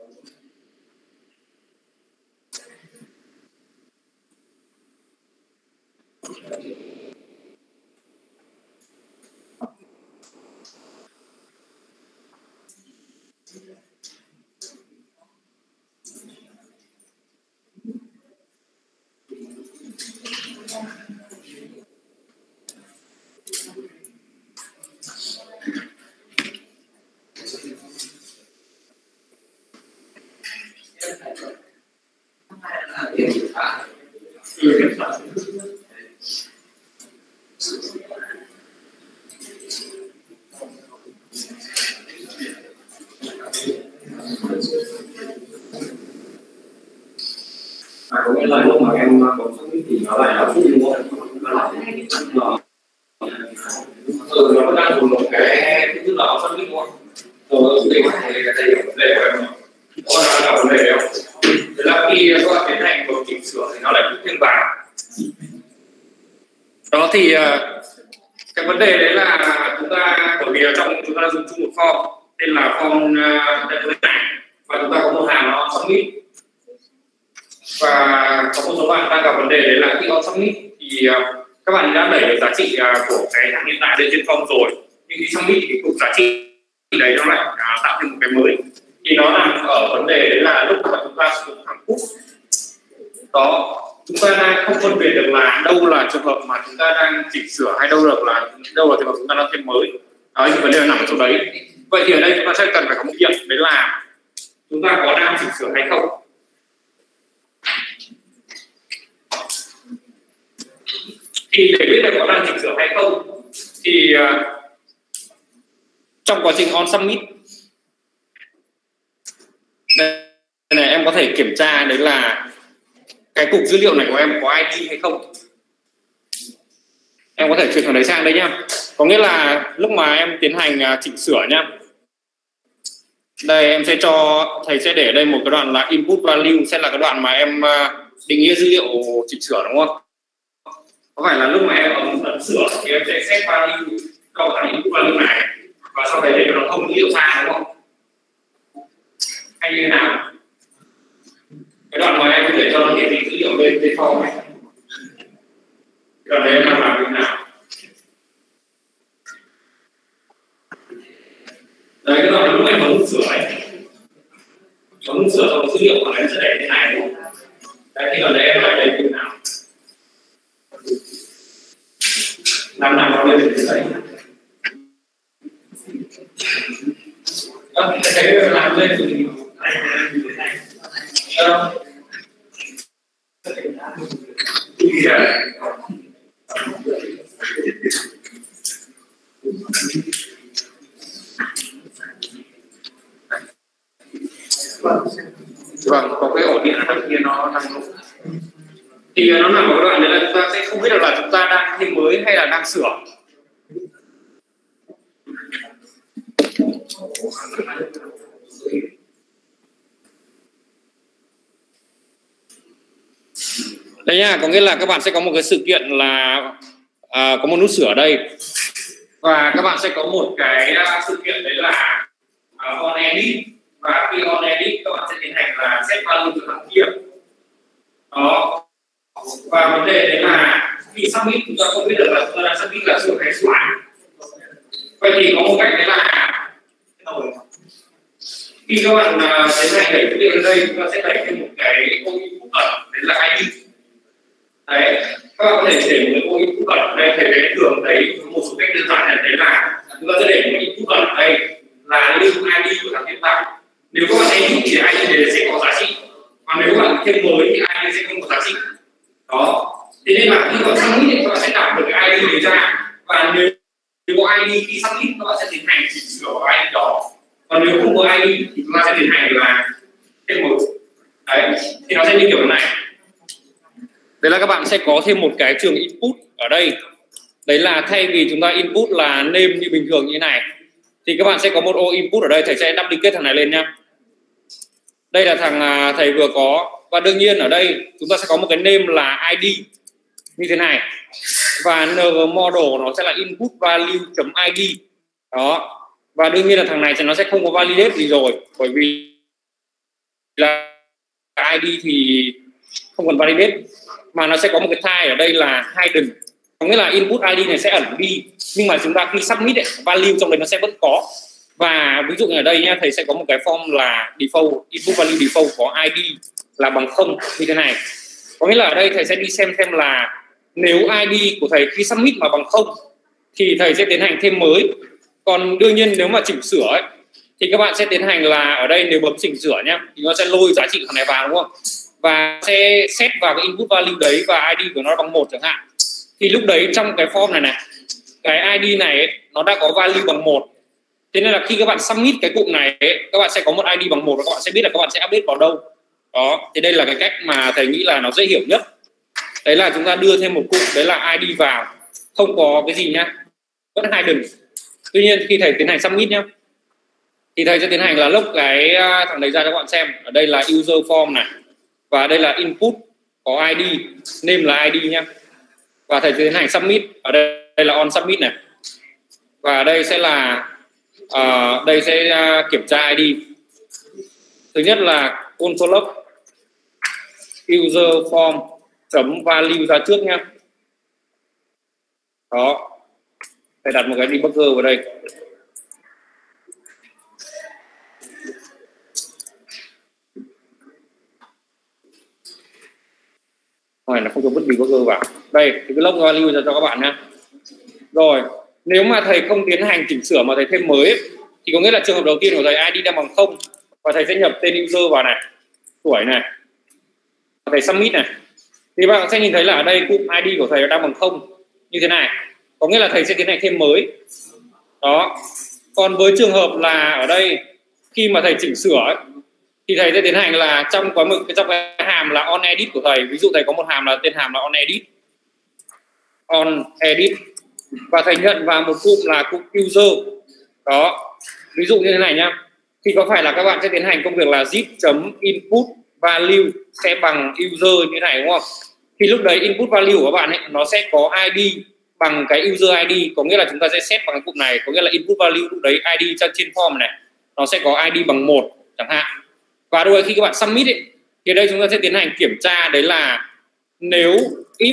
Speaker 2: Có nghĩa là lúc mà em có xong thì nó lại là phụ đúng nó đang dùng một cái thứ là nó phân định đúng không? Để cái thầy hiểu vấn đề của em có là vấn đề không? Thế là khi các bạn tiến hành một chỉnh sửa thì nó lại thêm vào.
Speaker 1: Đó thì cái vấn đề đấy là chúng ta, bởi vì ở trong chúng ta dùng chung một form tên là form này, và chúng ta có một hàm nó submit, và có một số bạn đang gặp vấn đề đấy là khi on submit thì các bạn đã đẩy được giá trị của cái thằng hiện tại lên trên form rồi, nhưng khi submit thì cục giá trị đấy nó lại tạo thêm một cái mới. Thì nó nằm ở vấn đề đấy là lúc mà chúng ta sử dụng thằng push đó, chúng ta đang không phân biệt được là đâu là trường hợp mà chúng ta đang chỉnh sửa hay đâu là trường hợp chúng ta đang thêm mới. Đó, vấn đề nằm ở chỗ đấy. Vậy thì ở đây chúng ta sẽ cần phải có một nghiệm, đấy là chúng ta có đang chỉnh sửa hay không. Thì để biết là có đang chỉnh sửa hay không thì trong quá trình on submit đây này, em có thể kiểm tra đấy là cái cục dữ liệu này của em có ID hay không. Em có thể chuyển thằng đấy sang đây nhá. Có nghĩa là lúc mà em tiến hành chỉnh sửa nhá, đây em sẽ cho thầy sẽ để ở đây một cái đoạn là input value, sẽ là cái đoạn mà em định nghĩa dữ liệu chỉnh sửa đúng không? Có phải là lúc mà em ấn sửa thì em sẽ set value cho thằng input value này, và sau đấy để nó không dữ liệu sai đúng không? Hay như thế nào? Cái đoạn mà em để cho nó hiển thị dữ liệu lên trên form này, cái đoạn đấy em đang làm như thế nào? Đấy, cái đoạn lúc em bấm sửa ấy, bấm sửa xong dữ liệu của em sẽ để thế này đúng không? Đấy, thì đoạn đấy em lại để như thế nào? Làm nó lên thế này. Cái làm lên thì vâng, có cái ổ điện ở đằng kia nó đang nổ. Thì nó nằm ở cái đoạn đấy là chúng ta sẽ không biết được là chúng ta đang thêm mới hay là đang sửa. Đây nha, có nghĩa là các bạn sẽ có một cái sự kiện là có một nút sửa ở đây, và các bạn sẽ có một cái sự kiện đấy là on edit, và khi on edit các bạn sẽ tiến hành là set value cho thằng kia đó. Và vấn đề đấy là khi submit chúng ta không biết được là chúng ta đang submit là sửa hay xóa. Vậy thì có một cách đấy là khi các bạn tiến hành đẩy dữ liệu lên đây, chúng ta sẽ đẩy thêm một cái ô input ẩn, đấy là ID. Đấy, các bạn có thể để một cái ô input ẩn đây, thì cái thường đấy một số cách đơn giản đấy là chúng ta sẽ để một input ẩn đây là lưu ID của thằng hiện tại. Nếu các bạn edit thì ID này sẽ có giá trị, còn nếu các bạn thêm mới thì ID sẽ không có giá trị đó. Thế nên là khi các bạn submit thì các bạn sẽ tạo được cái ID này ra, và nếu có ID khi submit các bạn sẽ tiến hành chỉnh sửa vào ID đó, còn nếu không có ID thì chúng ta sẽ tiến hành là thêm một. Đấy, thì nó sẽ như kiểu này. Đấy là các bạn sẽ có thêm một cái trường input ở đây. Đấy là thay vì chúng ta input là name như bình thường như thế này, thì các bạn sẽ có một ô input ở đây. Thầy sẽ duplicate thằng này lên nhá. Đây là thằng thầy vừa có, và đương nhiên ở đây chúng ta sẽ có một cái name là ID như thế này, và ng model nó sẽ là input value.id đó. Và đương nhiên là thằng này thì nó sẽ không có validate gì rồi, bởi vì là ID thì không cần validate, mà nó sẽ có một cái tag ở đây là hidden, có nghĩa là input ID này sẽ ẩn đi, nhưng mà chúng ta khi submit ấy, value trong đấy nó sẽ vẫn có. Và ví dụ như ở đây nhá, thầy sẽ có một cái form là default, input value default có ID là bằng 0 như thế này. Có nghĩa là ở đây thầy sẽ đi xem là nếu ID của thầy khi submit mà bằng 0 thì thầy sẽ tiến hành thêm mới. Còn đương nhiên nếu mà chỉnh sửa ấy, thì các bạn sẽ tiến hành là ở đây nếu bấm chỉnh sửa nhá thì nó sẽ lôi giá trị thằng này vào, đúng không? Và sẽ set vào cái input value đấy và ID của nó bằng 1 chẳng hạn. Thì lúc đấy trong cái form này cái ID này ấy, nó đã có value bằng 1. Thế nên là khi các bạn submit cái cụm này ấy, các bạn sẽ có một ID bằng 1 và các bạn sẽ biết là các bạn sẽ update vào đâu. Đó, thì đây là cái cách mà thầy nghĩ là nó dễ hiểu nhất. Đấy là chúng ta đưa thêm một cụm đấy là ID vào, không có cái gì nhá, vẫn hidden. Tuy nhiên khi thầy tiến hành submit nhá thì thầy sẽ tiến hành là lốc cái thằng đấy ra cho các bạn xem. Ở đây là user form này, và đây là input có ID, name là ID nhá, và thầy sẽ tiến hành submit. Ở đây là on submit này, và đây sẽ là đây sẽ kiểm tra ID. Thứ nhất là console log user form chấm value ra trước nhá. Đó, thầy đặt một cái debugger vào đây. Này nó không có vứt debugger vào. Đây thì cái log value ra cho các bạn nhá. Rồi, nếu mà thầy không tiến hành chỉnh sửa mà thầy thêm mới ấy, thì có nghĩa là trường hợp đầu tiên của thầy ID đang bằng 0 và thầy sẽ nhập tên user vào này, tuổi này, thầy submit này, thì bạn sẽ nhìn thấy là ở đây cụm ID của thầy đang bằng 0 như thế này, có nghĩa là thầy sẽ tiến hành thêm mới. Đó. Còn với trường hợp là ở đây khi mà thầy chỉnh sửa ấy, thì thầy sẽ tiến hành là trong cái hàm là on edit của thầy, ví dụ thầy có một hàm là tên hàm là on edit, và thầy nhận vào một cụm là cụm user. Đó, ví dụ như thế này nhá, thì có phải là các bạn sẽ tiến hành công việc là zip.input value sẽ bằng user như này, đúng không? Thì lúc đấy input value của các bạn ấy nó sẽ có ID bằng cái user ID, có nghĩa là chúng ta sẽ set bằng cái cụm này, có nghĩa là input value lúc đấy ID trên form này nó sẽ có ID bằng 1 chẳng hạn. Và đôi khi các bạn submit ấy, thì đây chúng ta sẽ tiến hành kiểm tra, đấy là nếu if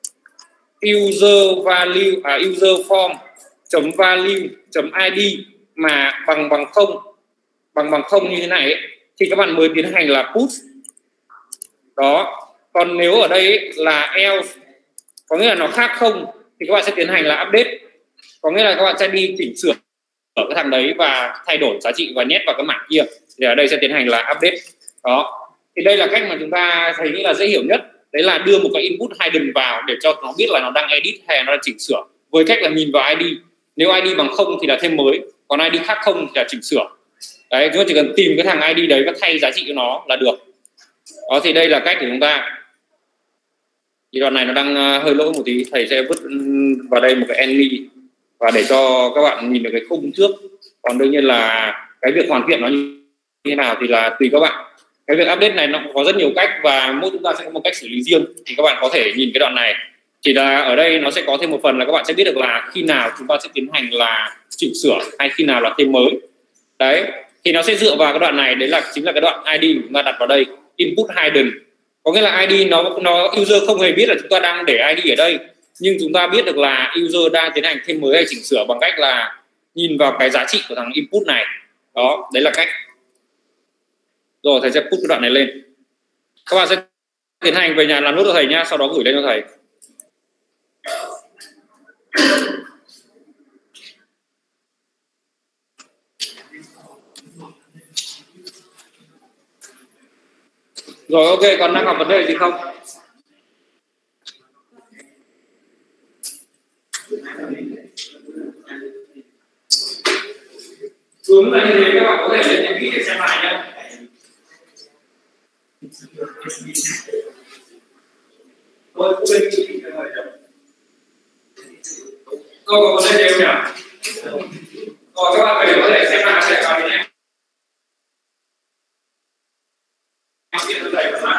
Speaker 1: user form chấm value chấm ID mà bằng 0 như thế này ấy, thì các bạn mới tiến hành là push. Đó. Còn nếu ở đây ấy, là else, có nghĩa là nó khác 0, thì các bạn sẽ tiến hành là update, có nghĩa là các bạn sẽ đi chỉnh sửa ở cái thằng đấy và thay đổi giá trị và nhét vào cái mảng kia, thì ở đây sẽ tiến hành là update. Đó, thì đây là cách mà chúng ta thấy nghĩ là dễ hiểu nhất, đấy là đưa một cái input hidden vào để cho nó biết là nó đang edit hay nó đang chỉnh sửa, với cách là nhìn vào ID. Nếu ID bằng 0 thì là thêm mới, còn ID khác 0 thì là chỉnh sửa. Đấy, chúng ta chỉ cần tìm cái thằng ID đấy và thay giá trị của nó là được. Đó, thì đây là cách của chúng ta. Thì đoạn này nó đang hơi lỗi một tí, thầy sẽ vứt vào đây một cái enemy và để cho các bạn nhìn được cái khung trước. Còn đương nhiên là cái việc hoàn thiện nó như thế nào thì là tùy các bạn. Cái việc update này nó có rất nhiều cách và mỗi chúng ta sẽ có một cách xử lý riêng, thì các bạn có thể nhìn cái đoạn này. Chỉ là ở đây nó sẽ có thêm một phần là các bạn sẽ biết được là khi nào chúng ta sẽ tiến hành là chỉnh sửa hay khi nào là thêm mới. Đấy, thì nó sẽ dựa vào cái đoạn này, đấy là chính là cái đoạn ID chúng ta đặt vào đây, input hidden. Có nghĩa là ID nó user không hề biết là chúng ta đang để ID ở đây, nhưng chúng ta biết được là user đang tiến hành thêm mới hay chỉnh sửa bằng cách là nhìn vào cái giá trị của thằng input này. Đó, đấy là cách. Rồi thầy sẽ put cái đoạn này lên. Các bạn sẽ tiến hành về nhà làm nốt cho thầy nhá, sau đó gửi lên cho thầy. Rồi ok, còn đang gặp vấn đề gì không? Hướng là như thế, các bạn có thể lên nhật ký để xem lại nhé. Tôi cũng lên nhật ký cho thầy nhé. Tôi có vấn đề gì không nhỉ? Rồi các bạn có thể xem lại sẽ vào nhé.